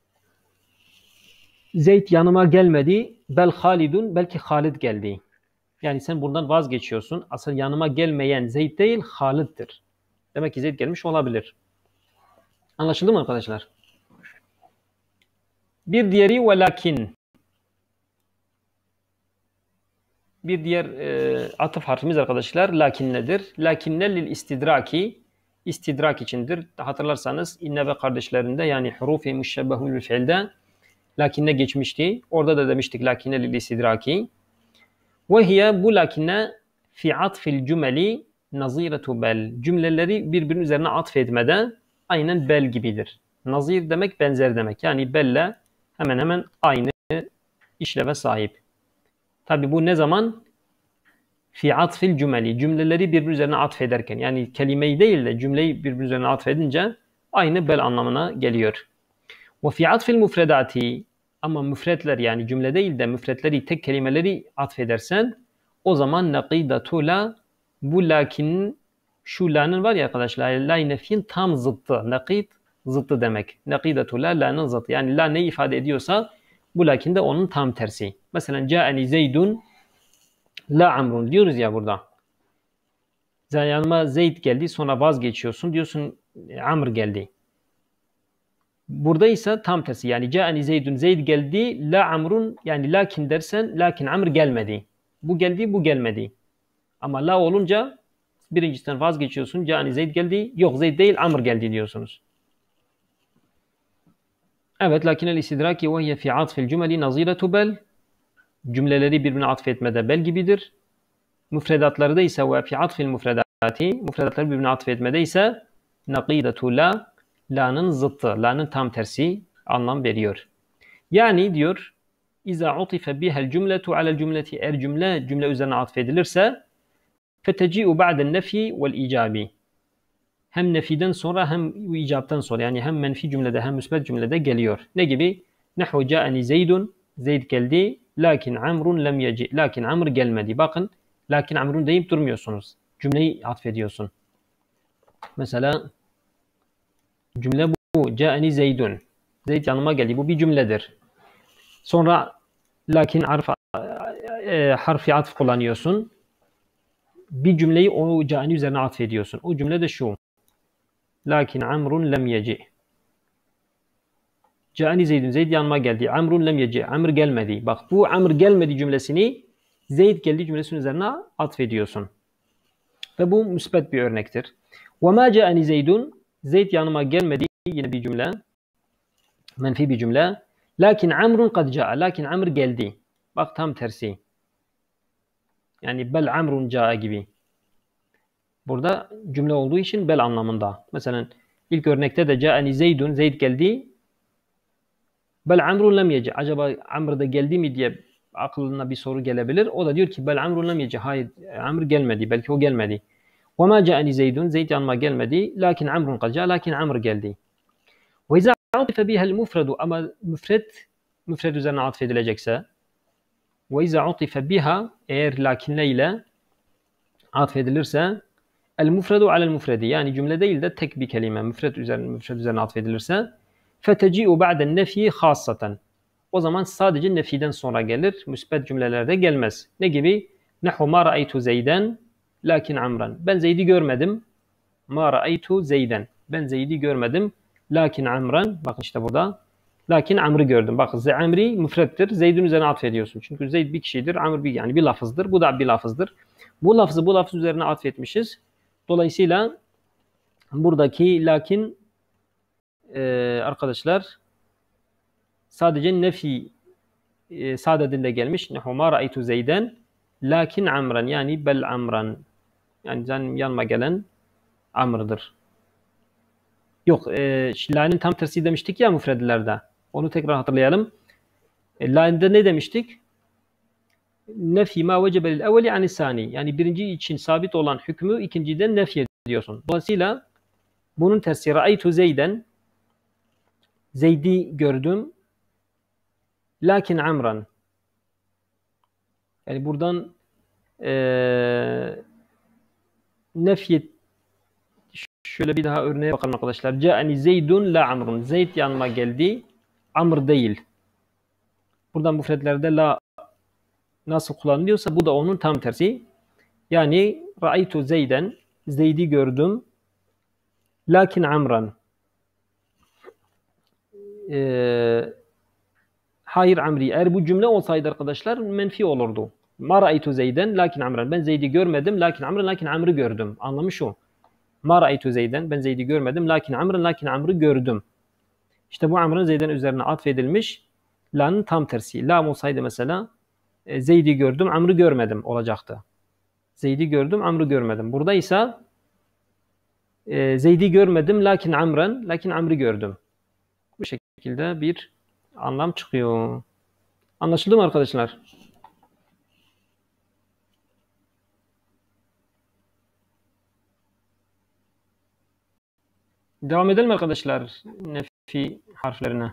Zeyd yanıma gelmedi. Bel Halidun. Belki Halid geldi. Yani sen buradan vazgeçiyorsun. Asıl yanıma gelmeyen Zeyd değil Halid'dir. Demek ki Zeyd gelmiş olabilir. Anlaşıldı mı arkadaşlar? Bir diğeri velakin. Bir diğer e, atıf harfimiz arkadaşlar lakin nedir? Lakinne lil istidraki. İstidrak içindir. Hatırlarsanız inne ve kardeşlerinde yani hurufi müşebbehun bil fiilde lakinne geçmişti. Orada da demiştik lakinne lil istidraki. Ve hiye bu lakinne fi atfil cümeli naziretu bel. Cümleleri birbirinin üzerine atfetmede aynen bel gibidir. Nazir demek benzer demek. Yani belle hemen hemen aynı işleve sahip. Tabi bu ne zaman? Fi atfil cümeli. Cümleleri birbirinin üzerine atfederken yani kelimeyi değil de cümleyi birbirinin üzerine atfedince aynı bel anlamına geliyor. Ve fi atfil mufredati ama müfretler yani cümle değil de müfretleri tek kelimeleri atfedersen o zaman nakidatu la bu lakinin şu la'nın var ya arkadaşlar la nefin tam zıttı. Nakid zıttı demek. Nakidatu la la'nın zıttı. Yani la ne ifade ediyorsa bu lakin de onun tam tersi. Mesela ca'ani Zeydun la Amrun diyoruz ya burada. Yanıma Zeyd geldi sonra vazgeçiyorsun diyorsun Amr geldi. Burada ise tam tersi yani ca'ani Zeydun Zeyd geldi la Amrun yani lakin dersen lakin Amr gelmedi. Bu geldi bu gelmedi. Ama la olunca birincisinden vazgeçiyorsun ca'ani Zeyd geldi yok Zeyd değil Amr geldi diyorsunuz. Evet lakin el istidraki ve hiye fi atfil cümeli naziretu bel. Cümleleri birbirine atfetmede bel gibidir. Müfredatları da ise ve fi atfil müfredati. Müfredatları birbirine atfetmede ise naqidetu la. La'nın zıttı. La'nın tam tersi anlam veriyor. Yani diyor İza utife bihel cümletu alel cümleti eğer cümle cümle üzerine atfedilirse feteci'u ba'den nefi vel icabi. Hem nefiden sonra hem icaptan sonra yani hem menfi cümlede hem müsbet cümlede geliyor. Ne gibi? Nehu ca'ani Zeydun. Zeyd geldi. Lakin Amrun lem yeci. Lakin Amr gelmedi. Bakın Lakin amrun deyip durmuyorsunuz. Cümleyi atfediyorsun. Mesela cümle bu. Ca'ani Zeydun. Zeyd yanıma geldi. Bu bir cümledir. Sonra lakin harf, e, harfi atf kullanıyorsun. Bir cümleyi o ca'ani üzerine atfediyorsun. O cümle de şu. Lakin amrun lem yeci. Ca'ani Zeydun. Zeyd yanıma geldi. Amrun lem yeci. Amr gelmedi. Bak bu amr gelmedi cümlesini Zeyd geldi cümlesinin üzerine atfediyorsun. Ve bu müsbet bir örnektir. Ve ma ca'ani Zeydun. Zeyd yanıma gelmedi. Yine bir cümle. Menfi bir cümle. Lakin amrun kad ca'a. Lakin amr geldi. Bak tam tersi. Yani bel amrun ca'a gibi. Burada cümle olduğu için bel anlamında. Mesela ilk örnekte de ca'ani Zeydun. Zeyd geldi. Bel amrun lem yeci. Acaba amr da geldi mi diye aklına bir soru gelebilir. O da diyor ki bel amrun lem yeci. Hayır, amr gelmedi. Belki o gelmedi. Ve ma ca'ani Zeydun. Zeyd yanıma gelmedi. Lakin amrun kad ca'a. Lakin amr geldi. Ve izâ utife biha'l mufredu. Ama müfret müfred üzerine atfedilecekse ve izâ utife biha eğer lakinle ile atfedilirse el mufredu alel mufredi yani cümle değil de tek bir kelime müfred üzerine müfred üzerine atfedilirse feteci'u ba'den nefi hassaten. O zaman sadece nefiden sonra gelir. Müsbet cümlelerde gelmez. Ne gibi? Nehu ma ra'aytu Zeyden lakin amran. Ben Zeyd'i görmedim. Ma ra'aytu Zeyden. Ben Zeyd'i görmedim. Lakin amran. Bakın işte burada. Lakin amrı gördüm. Bakın amri müfrettir. Zeyd'in üzerine atfediyorsun. Çünkü Zeyd bir kişidir. Amr bir yani bir lafızdır. Bu da bir lafızdır. Bu lafızı bu lafız üzerine atfetmişiz. Dolayısıyla buradaki lakin e, arkadaşlar sadece nefi e, sadedinde gelmiş. Nehu ma ra'aytu Zeyden lakin amran yani bel amran. Yani can yanıma gelen amrıdır. Yok, e, la'nın tam tersi demiştik ya müfredlerde. Onu tekrar hatırlayalım. E, la'nda ne demiştik? Nefi ma vecebelil evveli anisani. Yani birinci için sabit olan hükmü ikinciden nefi ediyorsun. Dolayısıyla bunun tersi ra'aytu Zeyden Zeyd'i gördüm. Lakin amran. Yani buradan e, nefiyet şöyle bir daha örneğe bakalım arkadaşlar. Ca'ani Zeydun la amrun. Zeyd yanıma geldi. Amr değil. Buradan müfredlerde la nasıl kullanılıyorsa bu da onun tam tersi. Yani ra'aytu Zeyden. Zeyd'i gördüm. Lakin amran. Ee, hayır amri. Eğer bu cümle olsaydı arkadaşlar menfi olurdu. Ma ra'aytu Zeyden lakin amran. Ben Zeyd'i görmedim. Lakin amran. Lakin amrı gördüm. Anlamı şu. Ma ra'aytu Zeyden. Ben Zeyd'i görmedim. Lakin amran. Lakin amrı gördüm. İşte bu amrın Zeyd'in üzerine atfedilmiş. La'nın tam tersi. La olsaydı mesela Zeyd'i gördüm. Amrı görmedim olacaktı. Zeyd'i gördüm. Amrı görmedim. Burada ise e, Zeyd'i görmedim. Lakin amran. Lakin amrı gördüm. Bu şekilde bir anlam çıkıyor. Anlaşıldı mı arkadaşlar? Devam edelim arkadaşlar nefi harflerine.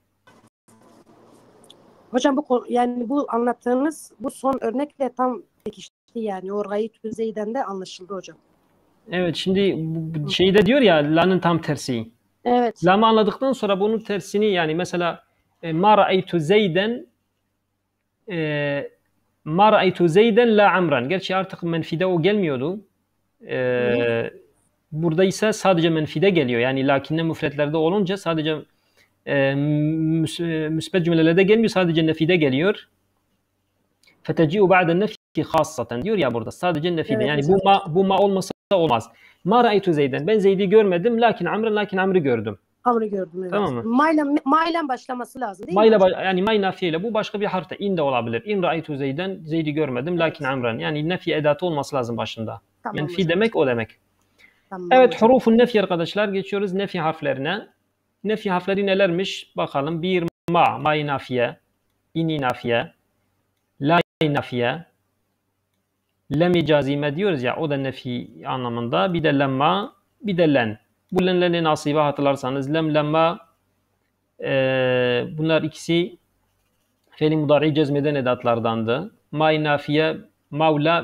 Hocam bu yani bu anlattığınız bu son örnekle tam pekişti yani. Orayı Tüzey'den de anlaşıldı hocam. Evet, şimdi bu şeyde diyor ya la'nın tam tersi. Evet. La'mı anladıktan sonra bunun tersini yani mesela e, ma ra'aytu Zeyden e, ma ra'aytu Zeyden la amran. Gerçi artık menfide o gelmiyordu. E, burada ise sadece menfide geliyor. Yani lakinne müfretlerde olunca sadece e, müs müsbet cümlelerde gelmiyor. Sadece nefide geliyor. Feteci'u ba'den nefi hassaten diyor ya burada. Sadece nefide. Evet, yani bu ma, bu ma olmasa olmaz. Ma ra'aytu Zeyden. Ben Zeyd'i görmedim. Lakin amran. Lakin amrı gördüm. Amrı gördüm. Evet. Tamam mı? Mayla, mayla başlaması lazım değil mayla, mi? Yani may nafiyeyle. Bu başka bir harfte. İn de olabilir. İn ra'aytu Zeyden. Zeyd'i görmedim. Evet. Lakin amran. Yani nefi edatı olması lazım başında. Tamam, menfi hocam. Demek o demek. Tamam, evet. Hocam. Hurufun nefi arkadaşlar. Geçiyoruz nefi harflerine. Nefi harfleri nelermiş? Bakalım. Bir ma. May nafiye. İni nafiye. La nafiye. Lem-i cazime diyoruz ya, o da nefi anlamında. Bir de lemma, bir de len. Bu lenlerin nasibe hatırlarsanız lem, lemma e, bunlar ikisi fiil-i mudari cezmeden edatlardandı. Ma-i nafiye, mavla,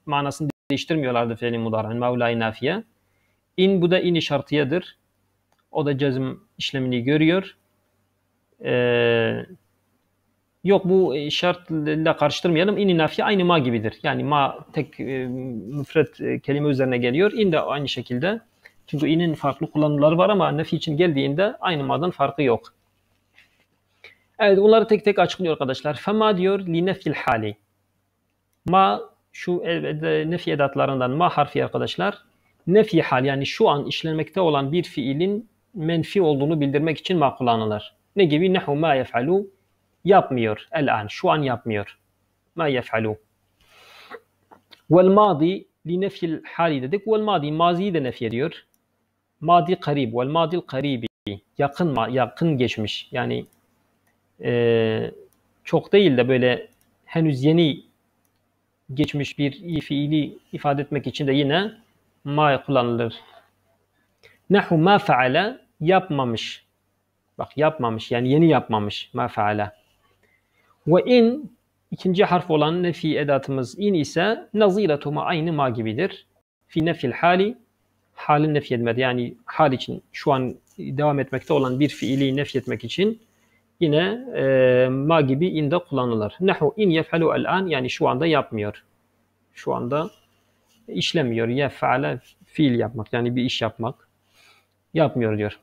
manasını değiştirmiyorlardı fiili mudari'nin mevla-i nafiye. İn bu da in-i şartiyedir. O da cezm işlemini görüyor. Ee, yok bu şartla karıştırmayalım. İn-i nafiye aynı ma gibidir. Yani ma tek e, müfret e, kelime üzerine geliyor. İn de aynı şekilde. Çünkü in'in farklı kullanımları var ama nefi için geldiğinde aynı ma'dan farkı yok. Evet, bunları tek tek açıklıyor arkadaşlar. Fema diyor li nefil hali. Ma şu nefi edatlarından ma harfi arkadaşlar. Nefi hal yani şu an işlenmekte olan bir fiilin menfi olduğunu bildirmek için ma kullanılır. Ne gibi? Nehu ma yef'alu yapmıyor. El-an şu an yapmıyor. Ma yef'alu. Vel madi li nefil hali dedik. Vel madi maziyi de nef ediyor. Madi karib. Vel madil karibi. Yakın ma yakın geçmiş. Yani Ee, çok değil de böyle henüz yeni geçmiş bir fiili ifade etmek için de yine ma kullanılır. Nehu ma faale yapmamış. Bak yapmamış yani yeni yapmamış ma faale. Ve in ikinci harf olan nefi edatımız in ise naziretu ma aynı ma gibidir. Fi nefil hali halin nefi etmedi. Yani hal için şu an devam etmekte olan bir fiili nefi etmek için yine e, ma gibi inde kullanılır. Nehu in yef'alu el-an yani şu anda yapmıyor. Şu anda işlemiyor. Yef'ale fiil yapmak yani bir iş yapmak. Yapmıyor diyor.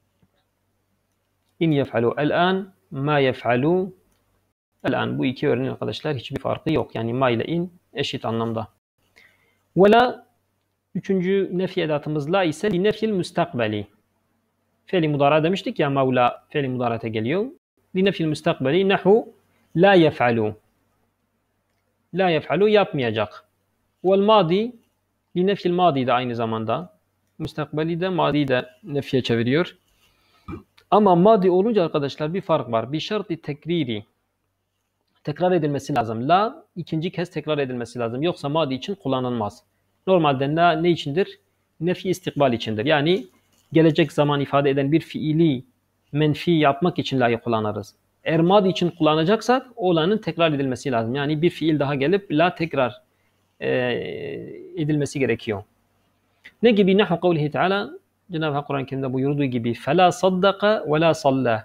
İn yef'alu el-an ma yef'alu el-an. Bu iki örneğin arkadaşlar hiçbir farkı yok. Yani ma ile in eşit anlamda. Ve la üçüncü nefi edatımız la ise li nefil müstakbeli. Fiili mudara demiştik ya mevla fiili mudarate geliyor. Linefil müstakbeli nehu la yef'alu. La yef'alu yapmayacak. Vel madi linefil madi de aynı zamanda. Müstakbeli de madi de nefiye çeviriyor. Ama madi olunca arkadaşlar bir fark var. Bir şartı tekriri. Tekrar edilmesi lazım. La ikinci kez tekrar edilmesi lazım. Yoksa madi için kullanılmaz. Normalde la ne içindir? Nefi istikbal içindir. Yani gelecek zaman ifade eden bir fiili menfi yapmak için la'yı kullanırız. Eğer madi için kullanacaksak olanın tekrar edilmesi lazım. Yani bir fiil daha gelip la tekrar e, edilmesi gerekiyor. Ne gibi? Nehu kavlihi teala Cenab-ı Hak Kur'an-ı Kerim'de buyurduğu gibi فَلَا صَدَّقَ وَلَا صَلَّى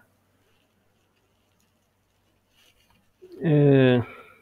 ee,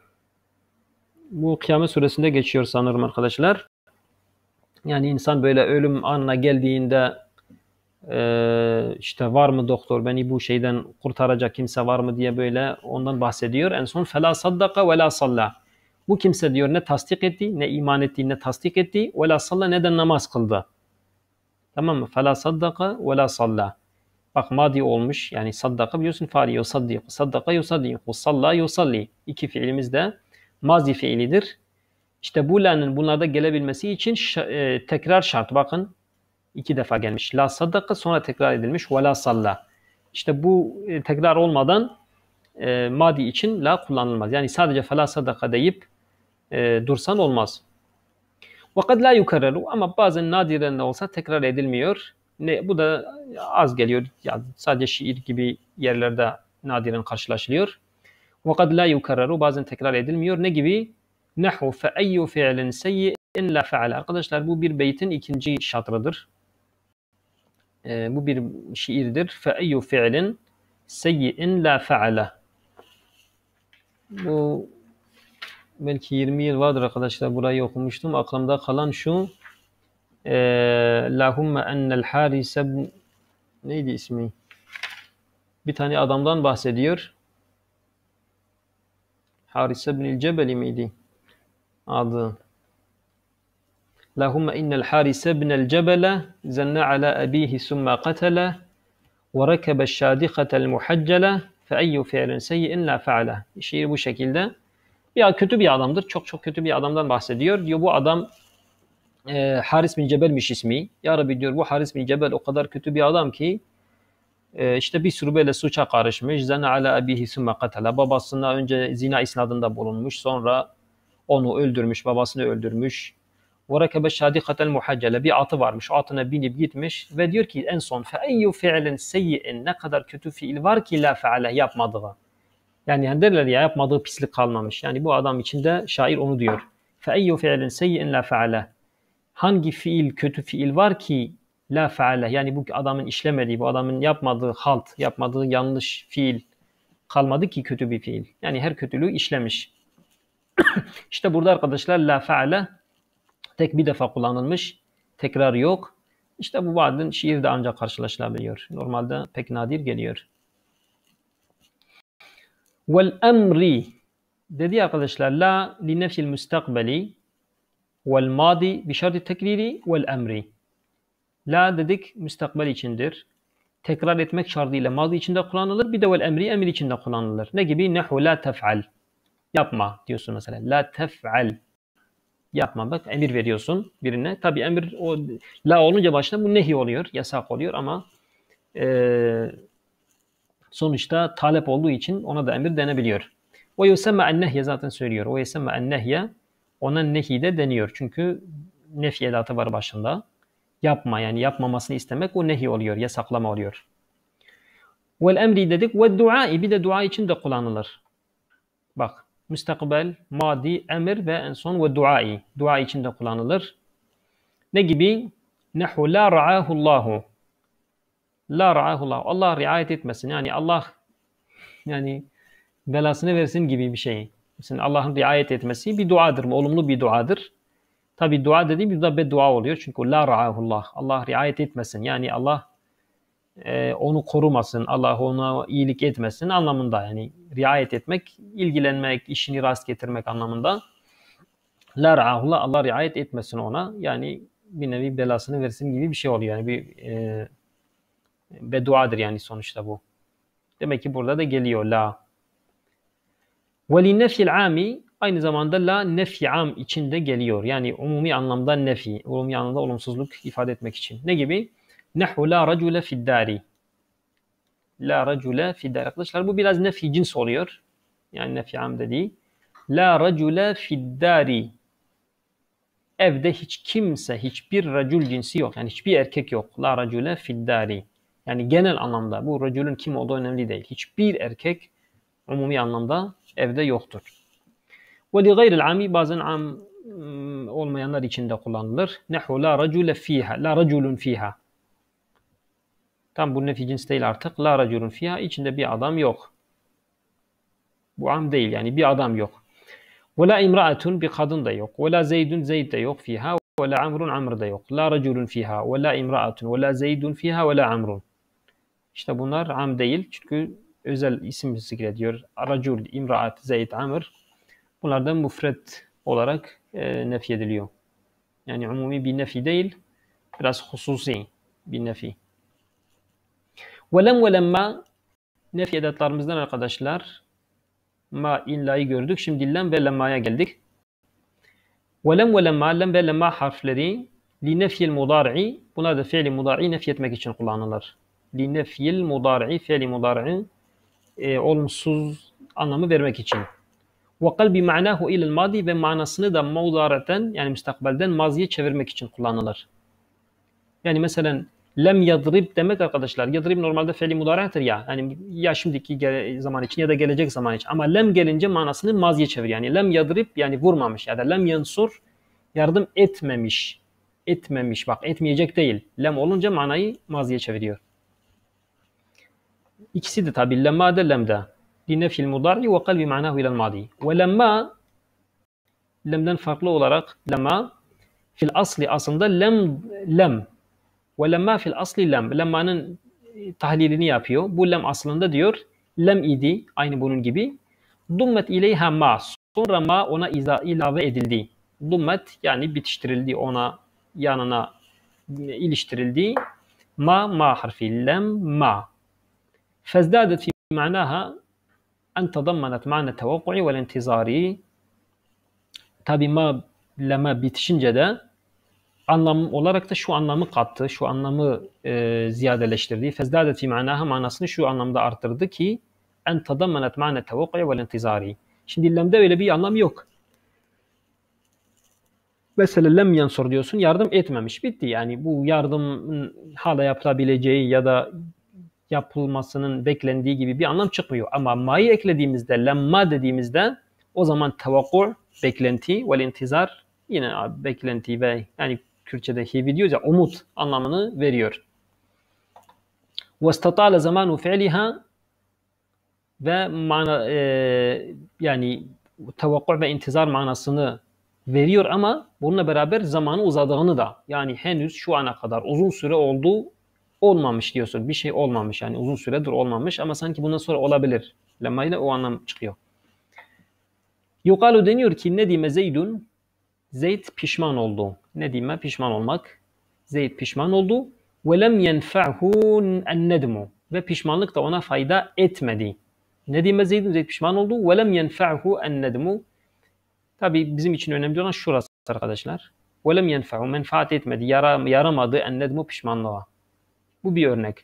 bu Kıyamet Suresinde geçiyor sanırım arkadaşlar. Yani insan böyle ölüm anına geldiğinde Ee, işte var mı doktor beni bu şeyden kurtaracak kimse var mı diye böyle ondan bahsediyor. En son fela saddaka ve la salla. Bu kimse diyor ne tasdik etti, ne iman etti, ne tasdik etti ve la salla neden namaz kıldı. Tamam mı? Fela saddaka ve la salla. Bak madi olmuş. Yani saddaka biliyorsun faali yusaddiq. Saddaka yusaddiq. Salla yusalli. İki fiilimiz de mazi fiilidir. İşte bu la'nın bunlarda gelebilmesi için e, tekrar şart. Bakın İki defa gelmiş. La saddaka sonra tekrar edilmiş. Ve la salla. İşte bu e, tekrar olmadan e, madi için la kullanılmaz. Yani sadece fe la saddaka deyip e, dursan olmaz. Ve kad la yukarreru ama bazen nadiren de olsa tekrar edilmiyor. Ne, bu da az geliyor. Yani sadece şiir gibi yerlerde nadiren karşılaşılıyor. Ve kad la yukarreru bazen tekrar edilmiyor. Ne gibi? Nehu fe eyyu fi'lin seyyi'in la fe'ale. Arkadaşlar bu bir beytin ikinci şatrıdır. E, bu bir şiirdir. فَاَيُّ فِعْلٍ سَيِّئٍ لَا فَعَلَ. Bu belki yirmi yıl vardır arkadaşlar. Burayı okumuştum. Aklımda kalan şu. لَهُمَّ اَنَّ الْحَارِسَ neydi ismi? Bir tane adamdan bahsediyor. Haris ibn Cebeli miydi? Adı. لَهُمَّ اِنَّ الْحَارِسَ بْنَ الْجَبَلَ زَنَّ عَلَى أَب۪يهِ ثُمَّ قَتَلَ وَرَكَبَ الشَّادِقَةَ الْمُحَجَّلَ فَاَيُّ فِعْلٍ سَيِّئٍ لَا فَعَلَ. Şiir bu şekilde. Ya kötü bir adamdır. Çok çok kötü bir adamdan bahsediyor. Diyor bu adam e, Haris bin Cebel'miş ismi. Ya Rabbi diyor bu Haris bin Cebel o kadar kötü bir adam ki e, işte bir sürü böyle suça karışmış. زَنَّ عَلَى أَب۪يهِ ثُمَّ قَتَلَ. Babasına önce zina isnadında bulunmuş. Sonra onu öldürmüş. Babasını öldürmüş. وَرَكَبَ الشَّادِقَةَ الْمُحَجَّلَ. Bir atı varmış. O atına binip gitmiş ve diyor ki en son فَاَيُّ فِعْلٍ سَيِّئٍ. Ne kadar kötü fiil var ki la feale yapmadığı. Yani derler ya yapmadığı pislik kalmamış. Yani bu adam içinde şair onu diyor. فَاَيُّ فِعْلٍ سَيِّئٍ لَا فَعَلَهِ Hangi fiil, kötü fiil var ki la feale, yani bu adamın işlemediği, bu adamın yapmadığı halt, yapmadığı yanlış fiil kalmadı ki kötü bir fiil. Yani her kötülüğü işlemiş. İşte burada arkadaşlar la feale tek bir defa kullanılmış, tekrar yok. İşte bu bazen şiirde ancak karşılaşılabiliyor. Normalde pek nadir geliyor. Vel emri dedi arkadaşlar la li nefsil müstakbeli vel madi bi şartı tekriri vel emri. La dedik müstakbel içindir. Tekrar etmek şartıyla mazi içinde kullanılır. Bir de vel emri emir içinde kullanılır. Ne gibi? Nehu la tef'al. Yapma diyorsun mesela. La tef'al. Yapma. Bak emir veriyorsun birine. Tabi emir o la olunca başta bu nehi oluyor. Yasak oluyor ama e, sonuçta talep olduğu için ona da emir denebiliyor. Ve yusemme ennehye zaten söylüyor. Ve yusemme ennehye ona nehi de deniyor. Çünkü nefi edatı var başında. Yapma, yani yapmamasını istemek o nehi oluyor, yasaklama oluyor. Vel emri dedik ve duai, bir de dua için de kullanılır. Bak, müstakbel, madi, emir ve en son ve duai. Dua için de kullanılır. Ne gibi? Nehu la ra'ahullahu. La ra'ahullahu. Allah riayet etmesin. Yani Allah yani belasını versin gibi bir şey. Mesela Allah'ın riayet etmesi bir duadır, olumlu bir duadır. Tabi dua dediğim bir de beddua oluyor. Çünkü la ra'ahullah. Allah riayet etmesin. Yani Allah e, onu korumasın. Allah ona iyilik etmesin anlamında. Yani riayet etmek, ilgilenmek, işini rast getirmek anlamında. La ra'ahullah. Allah riayet etmesin ona. Yani bir nevi belasını versin gibi bir şey oluyor. Yani bir e, bedduadır yani sonuçta bu. Demek ki burada da geliyor la. Veli nefil ami aynı zamanda la nefi am içinde geliyor. Yani umumi anlamda nefi, umumi anlamda olumsuzluk ifade etmek için. Ne gibi? Nehu la racule fiddari. La racule fiddari. Arkadaşlar bu biraz nefi cins oluyor. Yani nefi am dediği. La racule fiddari. Evde hiç kimse, hiçbir racul cinsi yok. Yani hiçbir erkek yok. La racule fiddari. Yani genel anlamda bu raculun kim olduğu önemli değil. Hiçbir erkek umumi anlamda evde yoktur. Ve li gayril ami bazen am olmayanlar için de kullanılır. Nehu la racule fiha, la raculun fiha. Tam bu nefi cins değil artık. La raculun fiha, içinde bir adam yok. Bu am değil yani bir adam yok. Ve la imraatun, bir kadın da yok. Ve la zeydun, zeyd de yok fiha. Ve la amrun, amr da yok. La raculun fiha ve la imraatun ve la zeydun fiha ve la amrun. İşte bunlar am değil çünkü özel isim zikrediyor. Racul, imraat, zeyd, amr. Bunlardan müfret olarak e, nefi ediliyor. Yani umumi bir nefi değil, biraz hususi bir nefi. Velem ve lemma nefi edatlarımızdan arkadaşlar ma illa'yı gördük. Şimdi lem ve lemma'ya geldik. Velem ve lemma, lem ve lemma harfleri li nefyil mudari'i, bunlar da fiili mudari'i nefi etmek için kullanılır. Li nefyil mudari'i, fiili mudari'i e, olumsuz anlamı vermek için. وَقَلْ بِمَعْنَاهُ اِلَى الْمَاضِي ve manasını da mudari'ten yani müstakbelden maziye çevirmek için kullanılır. Yani mesela lem yadrib demek arkadaşlar. Yadrib normalde fiili mudari'tir ya. Yani ya şimdiki zaman için ya da gelecek zaman için. Ama lem gelince manasını maziye çevir. Yani lem yadrib yani vurmamış ya da lem yansur yardım etmemiş. Etmemiş. Bak etmeyecek değil. Lem olunca manayı maziye çeviriyor. İkisi de tabi lemma da lemde. Linefil mudari ve kalbi manahu ilal madi. Ve lemma lemden farklı olarak lemma fil asli aslında lem lem ve lemma fil asli lem. Lemma'nın tahlilini yapıyor. Bu lem aslında diyor lem idi aynı bunun gibi. Dummet ileyha ma. Sonra ma ona iza, ilave edildi. Dummet yani bitiştirildi, ona yanına iliştirildi. Ma ma harfi lem ma. Fezdadet fi manaha en tadammenet ma'ne tevakku'i vel intizari. Tabi ma lema bitişince de anlam olarak da şu anlamı kattı, şu anlamı e, ziyadeleştirdi. Fezdadet fi manaha manasını şu anlamda arttırdı ki en tadammenet ma'ne tevakku'i vel intizari. Şimdi lemde öyle bir anlam yok. Mesela lem yansur diyorsun, yardım etmemiş, bitti. Yani bu yardımın hala yapılabileceği ya da yapılmasının beklendiği gibi bir anlam çıkmıyor. Ama ma'yı eklediğimizde, lemma dediğimizde O zaman tevakku, beklenti ve intizar yine beklenti ve yani Türkçe'de hivi diyoruz ya umut anlamını veriyor. وَاسْتَطَالَ زَمَانُ فِعْلِهَا ve mana, e, yani tevakku ve intizar manasını veriyor ama bununla beraber zamanı uzadığını da yani henüz şu ana kadar uzun süre oldu olmamış diyorsun. Bir şey olmamış yani uzun süredir olmamış ama sanki bundan sonra olabilir. Lemma ile o anlam çıkıyor. Yukalu deniyor ki nedime Zeydun Zeyd pişman oldu. Nedime pişman olmak. Zeyd pişman oldu. Ve lem yenfa'hu en-nedmu ve pişmanlık da ona fayda etmedi. Nedime Zeydun Zeyd pişman oldu. Ve lem yenfa'hu en-nedmu. Tabii bizim için önemli olan şurası arkadaşlar. Ve lem yenfa'hu menfaat etmedi, yara, yaramadı en-nedmu pişmanlığa. Bu bir örnek.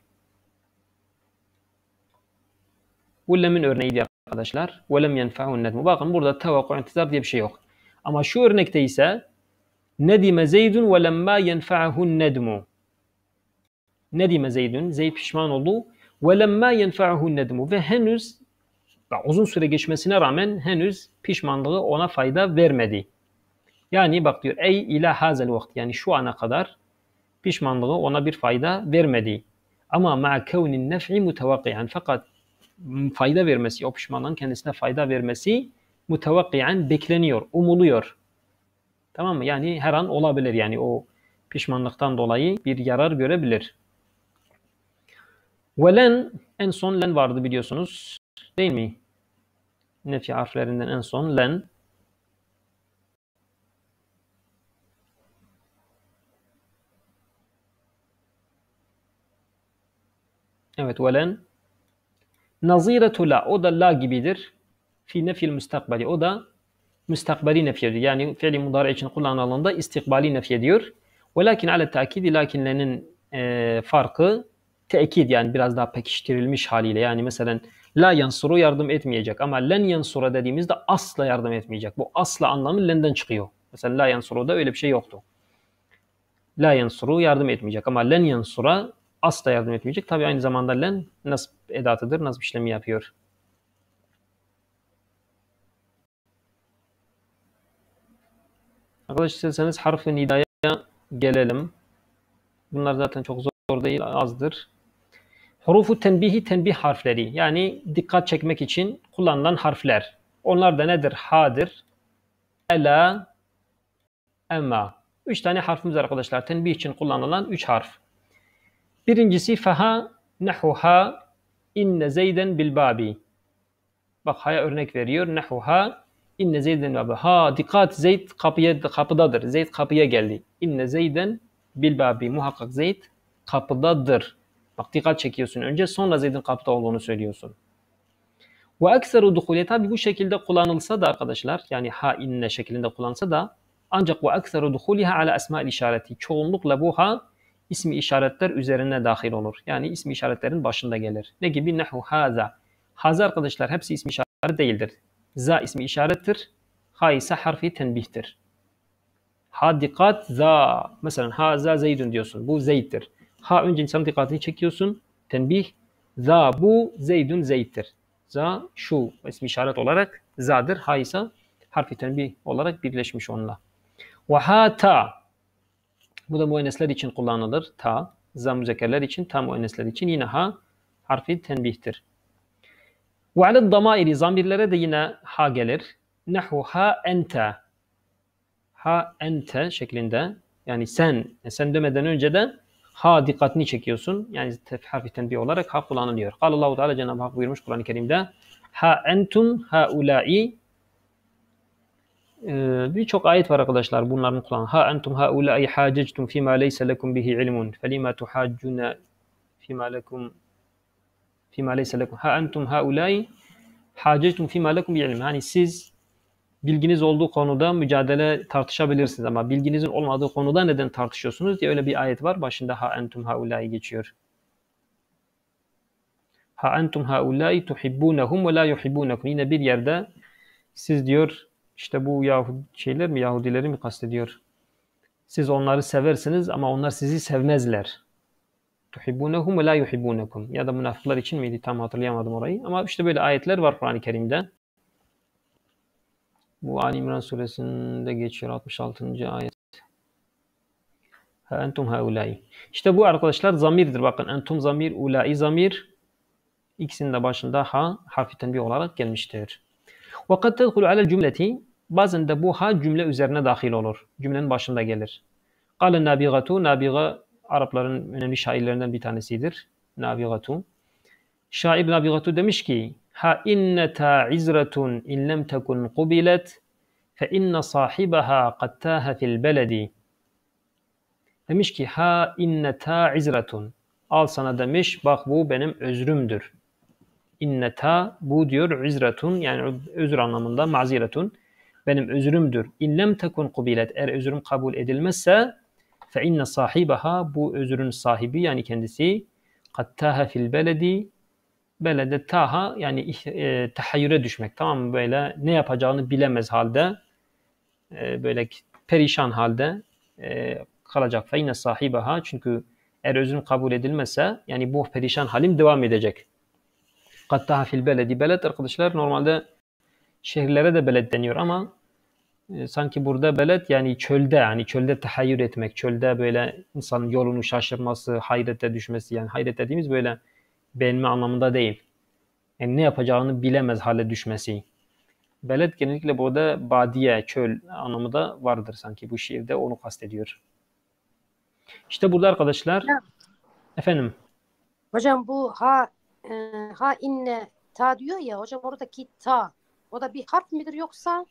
Bu lem'in örneğiydi arkadaşlar. Ve lem yenfa'hu en-nedmu. Bakın burada tevakku intizar diye bir şey yok. Ama şu örnekte ise nedime Zeydun ve lemma yenfa'hu en-nedmu. Nedime Zeydun, Zeyd pişman oldu. Ve lemma yenfa'hu en-nedmu ve henüz uzun süre geçmesine rağmen henüz pişmanlığı ona fayda vermedi. Yani bak diyor ey ila hazel vakt yani şu ana kadar pişmanlığı ona bir fayda vermedi. Ama ma kevnin nef'i mutevakkiyan fakat fayda vermesi, o pişmanlığın kendisine fayda vermesi mutevakkiyan bekleniyor, umuluyor. Tamam mı? Yani her an olabilir yani o pişmanlıktan dolayı bir yarar görebilir. Ve len en son len vardı biliyorsunuz. Değil mi? Nefi harflerinden en son len. Evet velen. Naziretu la. O da la gibidir. Fi nefil müstakbali. O da müstakbali nef ediyor. Yani fiili mudari için kullanıldığında istikbali nef ediyor. Velakin ale takidi lakin lenin e, farkı tekid yani biraz daha pekiştirilmiş haliyle. Yani mesela la yansuru yardım etmeyecek ama len yansura dediğimizde asla yardım etmeyecek. Bu asla anlamı lenden çıkıyor. Mesela la yansuru'da öyle bir şey yoktu. La yansuru yardım etmeyecek ama len yansura asla yardım etmeyecek. Tabi aynı zamanda len nasb edatıdır. Nasb işlemi yapıyor. Arkadaşlar isterseniz harf-i nidaya gelelim. Bunlar zaten çok zor değil, azdır. Hurufu tenbihi tenbih harfleri. Yani dikkat çekmek için kullanılan harfler. Onlar da nedir? Ha'dır. Ela, emma. Üç tane harfimiz var arkadaşlar. Tenbih için kullanılan üç harf. Birincisi feha, nehuha, inne zeyden bilbabi. Bak ha'ya örnek veriyor. Nehuha, inne zeyden bilbabi. Ha dikkat Zeyd kapıya, kapıdadır. Zeyd kapıya geldi. İnne zeyden bilbabi. Muhakkak Zeyd kapıdadır. Bak dikkat çekiyorsun önce sonra Zeyd'in kapıda olduğunu söylüyorsun. Ve ekseru duhulye tabi bu şekilde kullanılsa da arkadaşlar yani ha inne şeklinde kullanılsa da ancak ve ekseru duhuliha ala esma'il işareti. Çoğunlukla bu ha ismi işaretler üzerine dahil olur. Yani ismi işaretlerin başında gelir. Ne gibi? Nehu haza. Haza arkadaşlar hepsi ismi işaret değildir. Za ismi işarettir. Ha ise harfi tenbihtir. Ha dikkat za. Mesela haza zeydun diyorsun. Bu Zeyd'dir. Ha önce insanın dikkatini çekiyorsun. Tenbih. Za bu Zeydun Zeyd'dir. Za şu ismi işaret olarak za'dır. Ha ise harfi tenbih olarak birleşmiş onunla. Ve ha ta. Bu da muennesler için kullanılır. Ta. Za müzekerler için, ta muennesler için yine ha harfi tenbihtir. Ve aled damairi zamirlere de yine ha gelir. Nehu ha ente. Ha ente şeklinde. Yani sen, sen demeden önce de ha dikkatini çekiyorsun. Yani harfi tenbih olarak ha kullanılıyor. Allahu Teala Cenab-ı Hak buyurmuş Kur'an-ı Kerim'de. Ha entum haulai. Ee, Birçok ayet var arkadaşlar bunların kullanılan. Ha entum haulai hacectum fima leysa lekum bihi ilmun. Felima tuhaccuna fima lekum fima leysa lekum. Ha entum haulai hacectum fima lekum bihi ilmun. Yani siz bilginiz olduğu konuda mücadele tartışabilirsiniz ama bilginizin olmadığı konuda neden tartışıyorsunuz diye öyle bir ayet var. Başında ha entum haulai geçiyor. Ha entum haulai tuhibbunahum ve la yuhibbunakum. Yine bir yerde siz diyor işte bu Yahudi şeyler mi Yahudileri mi kastediyor? Siz onları seversiniz ama onlar sizi sevmezler. Tuhibbunahum ve la yuhibbunakum. Ya da münafıklar için miydi? Tam hatırlayamadım orayı. Ama işte böyle ayetler var Kur'an-ı Kerim'de. Bu Ali İmran suresinde geçiyor altmış altıncı ayet. Ha entum haulai. İşte bu arkadaşlar zamirdir. Bakın entum zamir, ulai zamir. İkisinin de başında ha harfi tenbih olarak gelmiştir. Ve kad tedhulu alel cümleti. Bazen de bu ha cümle üzerine dahil olur. Cümlenin başında gelir. Kale nabigatu. Nabiga Arapların önemli şairlerinden bir tanesidir. Nabigatu. Şair Nabigatu demiş ki ha inneta izratun in lem tekun kubilet fe inne sahibaha kad taha fil beledi. Demiş ki ha inneta izratun. Al sana demiş bak bu benim özrümdür. İnneta bu diyor izratun yani özür anlamında maziretun. Benim özrümdür. İn lem tekun kubilet. Eğer özrüm kabul edilmezse fe inne sahibaha bu özrün sahibi yani kendisi kad taha fil beledi. Belede taha yani e, tahayyüre düşmek, tamam mı? Böyle ne yapacağını bilemez halde e, böyle perişan halde e, kalacak. Fe inne sahibaha çünkü eğer özrün kabul edilmezse yani bu perişan halim devam edecek. Kad taha fil beledi. Beled arkadaşlar normalde şehirlere de beled deniyor ama e, sanki burada beled yani çölde yani çölde tahayyür etmek, çölde böyle insanın yolunu şaşırması, hayrete düşmesi yani hayret dediğimiz böyle beğenme anlamında değil. Yani ne yapacağını bilemez hale düşmesi. Beled genellikle burada badiye, çöl anlamı da vardır sanki bu şiirde onu kastediyor. İşte burada arkadaşlar Hocam, efendim hocam bu ha e, ha inne ta diyor ya hocam oradaki ta o da bir harf midir yoksa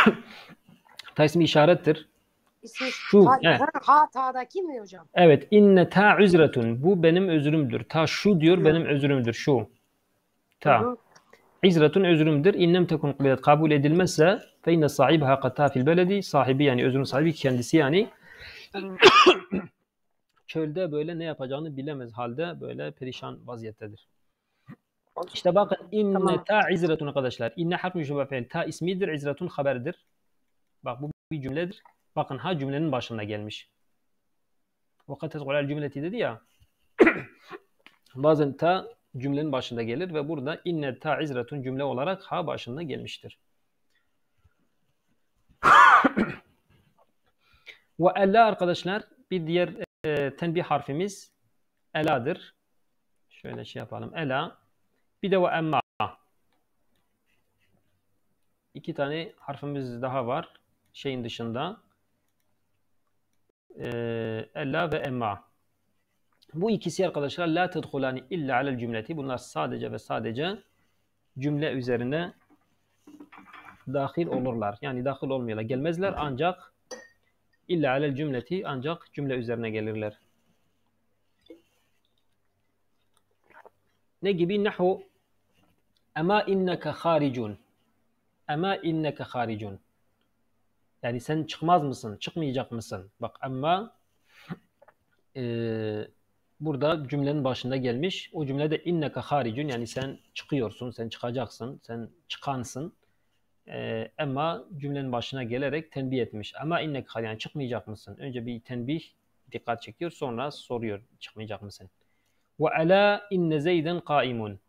ta ismi işarettir. ismi Şu ta, evet. ha, ha ta'daki mi hocam? Evet inne ta üzretun bu benim özrümdür. Ta şu diyor benim özrümdür şu. Ta. Hı hı. İzretun özrümdür. İnnem tekun kubilet kabul edilmezse fe inne sahibiha kad fil beledi sahibi yani özrün sahibi kendisi yani çölde böyle ne yapacağını bilemez halde böyle perişan vaziyettedir. İşte bakın inne Tamam. ta izretun arkadaşlar. İnne harf-i müşebbe fiil. Ta ismidir, izretun haberdir. Bak bu bir cümledir. Bakın ha cümlenin başında gelmiş. Vakat tezgulal cümleti dedi ya. Bazen ta cümlenin başında gelir ve burada inne ta izretun cümle olarak ha başında gelmiştir. Ve ella arkadaşlar bir diğer e, tenbih harfimiz ela'dır. Şöyle şey yapalım. Ela. Bir de ve emma. İki tane harfimiz daha var. Şeyin dışında. E, ella ve emma. Bu ikisi arkadaşlar la tedhulani illa alel cümleti. Bunlar sadece ve sadece cümle üzerine dahil olurlar. Yani dahil olmuyorlar. Gelmezler ancak illa alel cümleti ancak cümle üzerine gelirler. Ne gibi? Nahu ama inneke haricun. Ama inneke haricun. Yani sen çıkmaz mısın? Çıkmayacak mısın? Bak ama e, burada cümlenin başında gelmiş. O cümlede inneke haricun yani sen çıkıyorsun, sen çıkacaksın, sen çıkansın. E, ama cümlenin başına gelerek tenbih etmiş. Ama inneke haricun yani çıkmayacak mısın? Önce bir tenbih dikkat çekiyor sonra soruyor çıkmayacak mısın? Ve ala inne zeyden kaimun.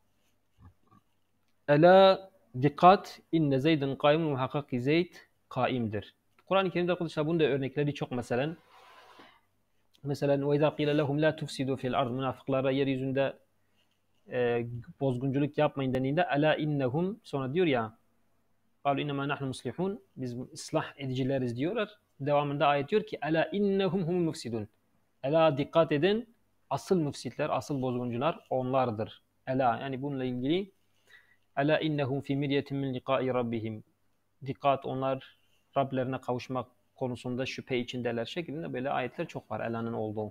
Ela dikkat inne zeyden kaimun muhakkak ki Zeyd kaimdir. Kur'an-ı Kerim'de arkadaşlar bunun da örnekleri çok mesela. Mesela ve izâ qîle lehum lâ tufsidû fil ard münafıklara yeryüzünde e, bozgunculuk yapmayın denildiğinde ela innehum sonra diyor ya قالوا إنما نحن muslihun biz ıslah edicileriz diyorlar. Devamında ayet diyor ki ela innehum humul mufsidun. Ela dikkat edin asıl müfsitler, asıl bozguncular onlardır. Ela yani bununla ilgili ela innehum fi miryetin min liqa'i rabbihim. Dikkat onlar Rablerine kavuşmak konusunda şüphe içindeler şeklinde böyle ayetler çok var Ela'nın olduğu.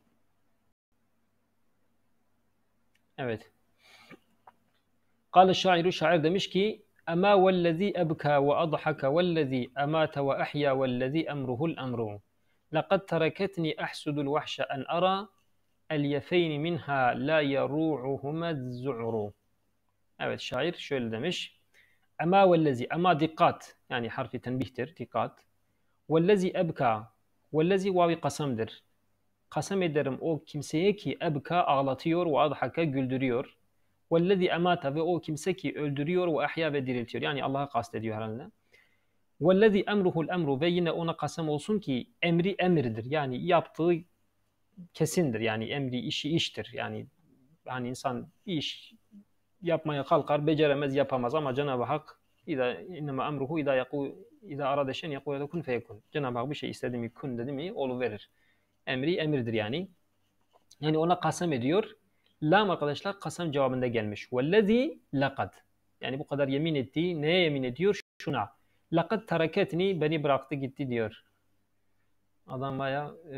Evet. Kâle şairu şair demiş ki Ama vellezî ebkâ ve adhaka vellezî emâte ve ahya vellezî emruhul emru. Laqad tereketni ahsudul vahşe en ara elyefeyni minha la yerû'uhumez zu'ru. Evet şair şöyle demiş. Ama vellezî ama dikkat yani harfi tenbihtir dikkat. Vellezî ebkâ vellezî vavi kasamdır. Kasem ederim o kimseye ki ebka ağlatıyor ve adhaka güldürüyor. Vellezî emâte ve o kimse ki öldürüyor ve ahya ve diriltiyor. Yani Allah'a kastediyor herhalde. Vellezî emruhul emru ve yine ona kasem olsun ki emri emirdir. Yani yaptığı kesindir. Yani emri işi iştir. Yani hani insan bir iş yapmaya kalkar, beceremez, yapamaz ama Cenab-ı Hak İza innema emruhu iza yaku iza arada şey'en yekulu kun feyekun. Cenab-ı Hak bir şey istedi mi, kun dedi mi oluverir. Emri emirdir yani. Yani ona kasem ediyor. Lam arkadaşlar kasem cevabında gelmiş. Vellezî lekad. Yani bu kadar yemin ettiği neye yemin ediyor? Şuna. Lekad teraketni, beni bıraktı gitti diyor. Adam bayağı e,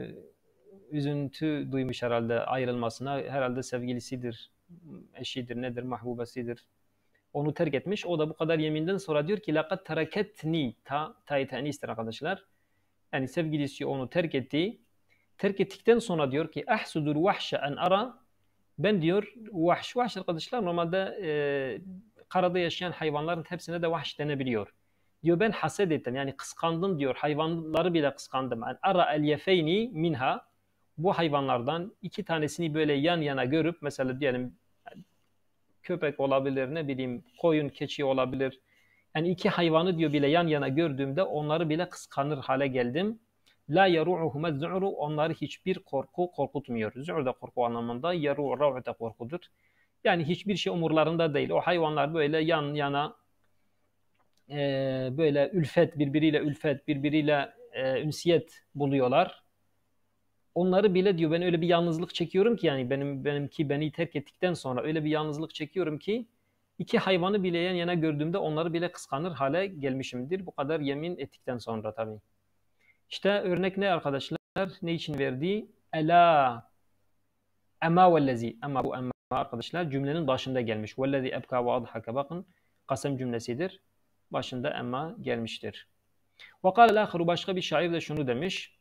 üzüntü duymuş herhalde ayrılmasına. Herhalde sevgilisidir, eşidir, nedir, mahbubesidir. Onu terk etmiş. O da bu kadar yeminden sonra diyor ki لَقَدْ تَرَكَتْنِي ta ta'yı te'nistir arkadaşlar. Yani sevgilisi onu terk etti. Terk ettikten sonra diyor ki اَحْسُدُ الْوَحْشَ اَنْ ara. Ben diyor vahş. Vahş arkadaşlar normalde e, karada yaşayan hayvanların hepsine de vahş denebiliyor. Diyor ben haset ettim. Yani kıskandım diyor. Hayvanları bile kıskandım. Yani ara el yefeyni minha. Bu hayvanlardan iki tanesini böyle yan yana görüp mesela diyelim köpek olabilir, ne bileyim koyun, keçi olabilir. Yani iki hayvanı diyor bile yan yana gördüğümde onları bile kıskanır hale geldim. La yaru'uhuma zu'ru, onları hiçbir korku korkutmuyor. Zu'ru da korku anlamında, yaru' ra'u da korkudur. Yani hiçbir şey umurlarında değil. O hayvanlar böyle yan yana e, böyle ülfet, birbiriyle ülfet, birbiriyle e, ünsiyet buluyorlar. Onları bile diyor ben öyle bir yalnızlık çekiyorum ki yani benim benimki beni terk ettikten sonra öyle bir yalnızlık çekiyorum ki iki hayvanı bile yan yana gördüğümde onları bile kıskanır hale gelmişimdir. Bu kadar yemin ettikten sonra tabii. İşte örnek ne arkadaşlar? Ne için verdiği? Ela ema vellezi. Ama bu ema arkadaşlar cümlenin başında gelmiş. Vellezi ebka ve adhaka, bakın kasem cümlesidir. Başında ema gelmiştir. Ve kâle l'âhiru, başka bir şair de şunu demiş.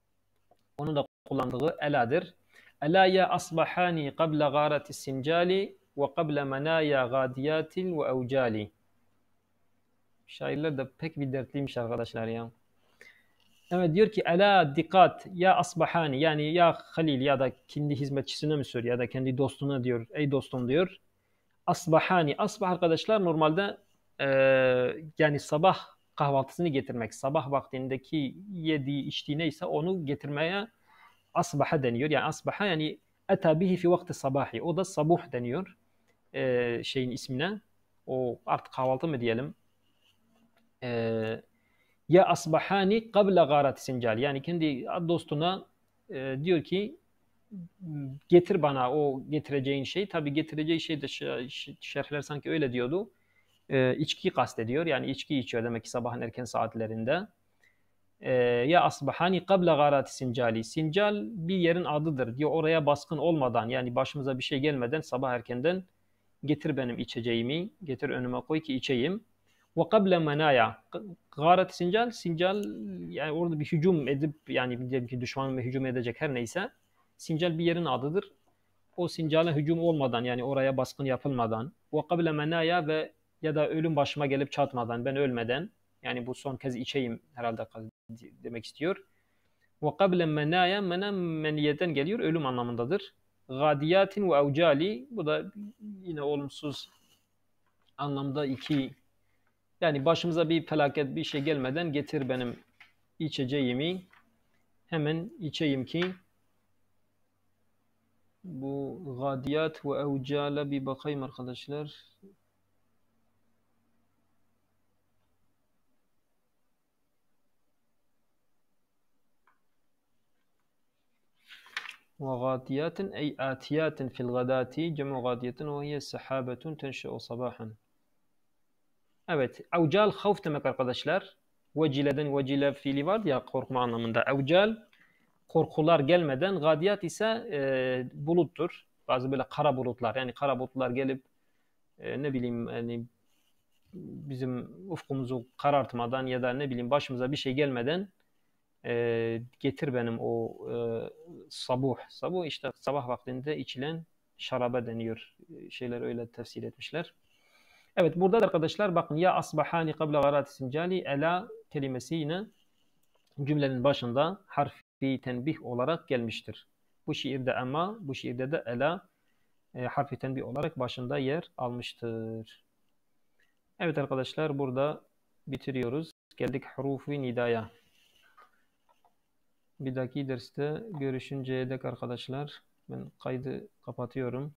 Onun da kullandığı eladır. Ela ya asbahani qabla gâreti sincali ve qabla menâya gâdiyatil ve evcali. Şairler de pek bir dertliymiş arkadaşlar ya. Evet, diyor ki ela dikkat ya asbahani, yani ya halil ya da kendi hizmetçisine mi söylüyor ya da kendi dostuna diyor ey dostum diyor. Asbahani, asbah arkadaşlar normalde e, yani sabah kahvaltısını getirmek, sabah vaktindeki yediği içtiği neyse onu getirmeye asbaha deniyor. Yani asbaha yani eta bihi fi vakti sabahi. O da sabuh deniyor e, şeyin ismine. O artık kahvaltı mı diyelim. E, ya asbahani qabla gârati sincal. Yani kendi dostuna e, diyor ki getir bana o getireceğin şey. Tabi getireceği şey de şerhler sanki öyle diyordu. E, içki kastediyor. Yani içki içiyor demek ki sabahın erken saatlerinde. E, ya asbahani qabla gârati sincali. Sincal bir yerin adıdır diyor. Oraya baskın olmadan yani başımıza bir şey gelmeden sabah erkenden getir benim içeceğimi. Getir önüme koy ki içeyim. Ve kable menaya. Gâret sincal, sincal yani orada bir hücum edip yani diyelim ki düşmanın hücum edecek her neyse. Sincal bir yerin adıdır. O sincala hücum olmadan yani oraya baskın yapılmadan. Ve kable menaya ve ya da ölüm başıma gelip çatmadan, ben ölmeden yani bu son kez içeyim herhalde demek istiyor. Ve kable menaya, mena meniyeden geliyor, ölüm anlamındadır. Gadiyatin ve evcali, bu da yine olumsuz anlamda iki. Yani başımıza bir felaket bir şey gelmeden getir benim içeceğimi hemen içeyim ki. Bu gadiyat ve evcala bir bakayım arkadaşlar. وغاديات أي آتيات في الغداة جمع غادية وهي سحابة تنشأ صباحا. Evet, evcal havf demek arkadaşlar. Vecileden vecile fiili vardı ya korkma anlamında. Evcal korkular gelmeden, gadiyat ise e, buluttur. Bazı böyle kara bulutlar yani kara bulutlar gelip e, ne bileyim yani bizim ufkumuzu karartmadan ya da ne bileyim başımıza bir şey gelmeden e, getir benim o e, sabuh. Sabuh işte sabah vaktinde içilen şaraba deniyor. Şeyler öyle tefsir etmişler. Evet, burada da arkadaşlar bakın ya asbahani qabla gârati sincali, ela kelimesi yine cümlenin başında harfi tenbih olarak gelmiştir. Bu şiirde ama bu şiirde de ela e, harfi tenbih olarak başında yer almıştır. Evet arkadaşlar, burada bitiriyoruz. Geldik hurufu nidaya. Bir dahaki derste görüşünceye dek arkadaşlar ben kaydı kapatıyorum.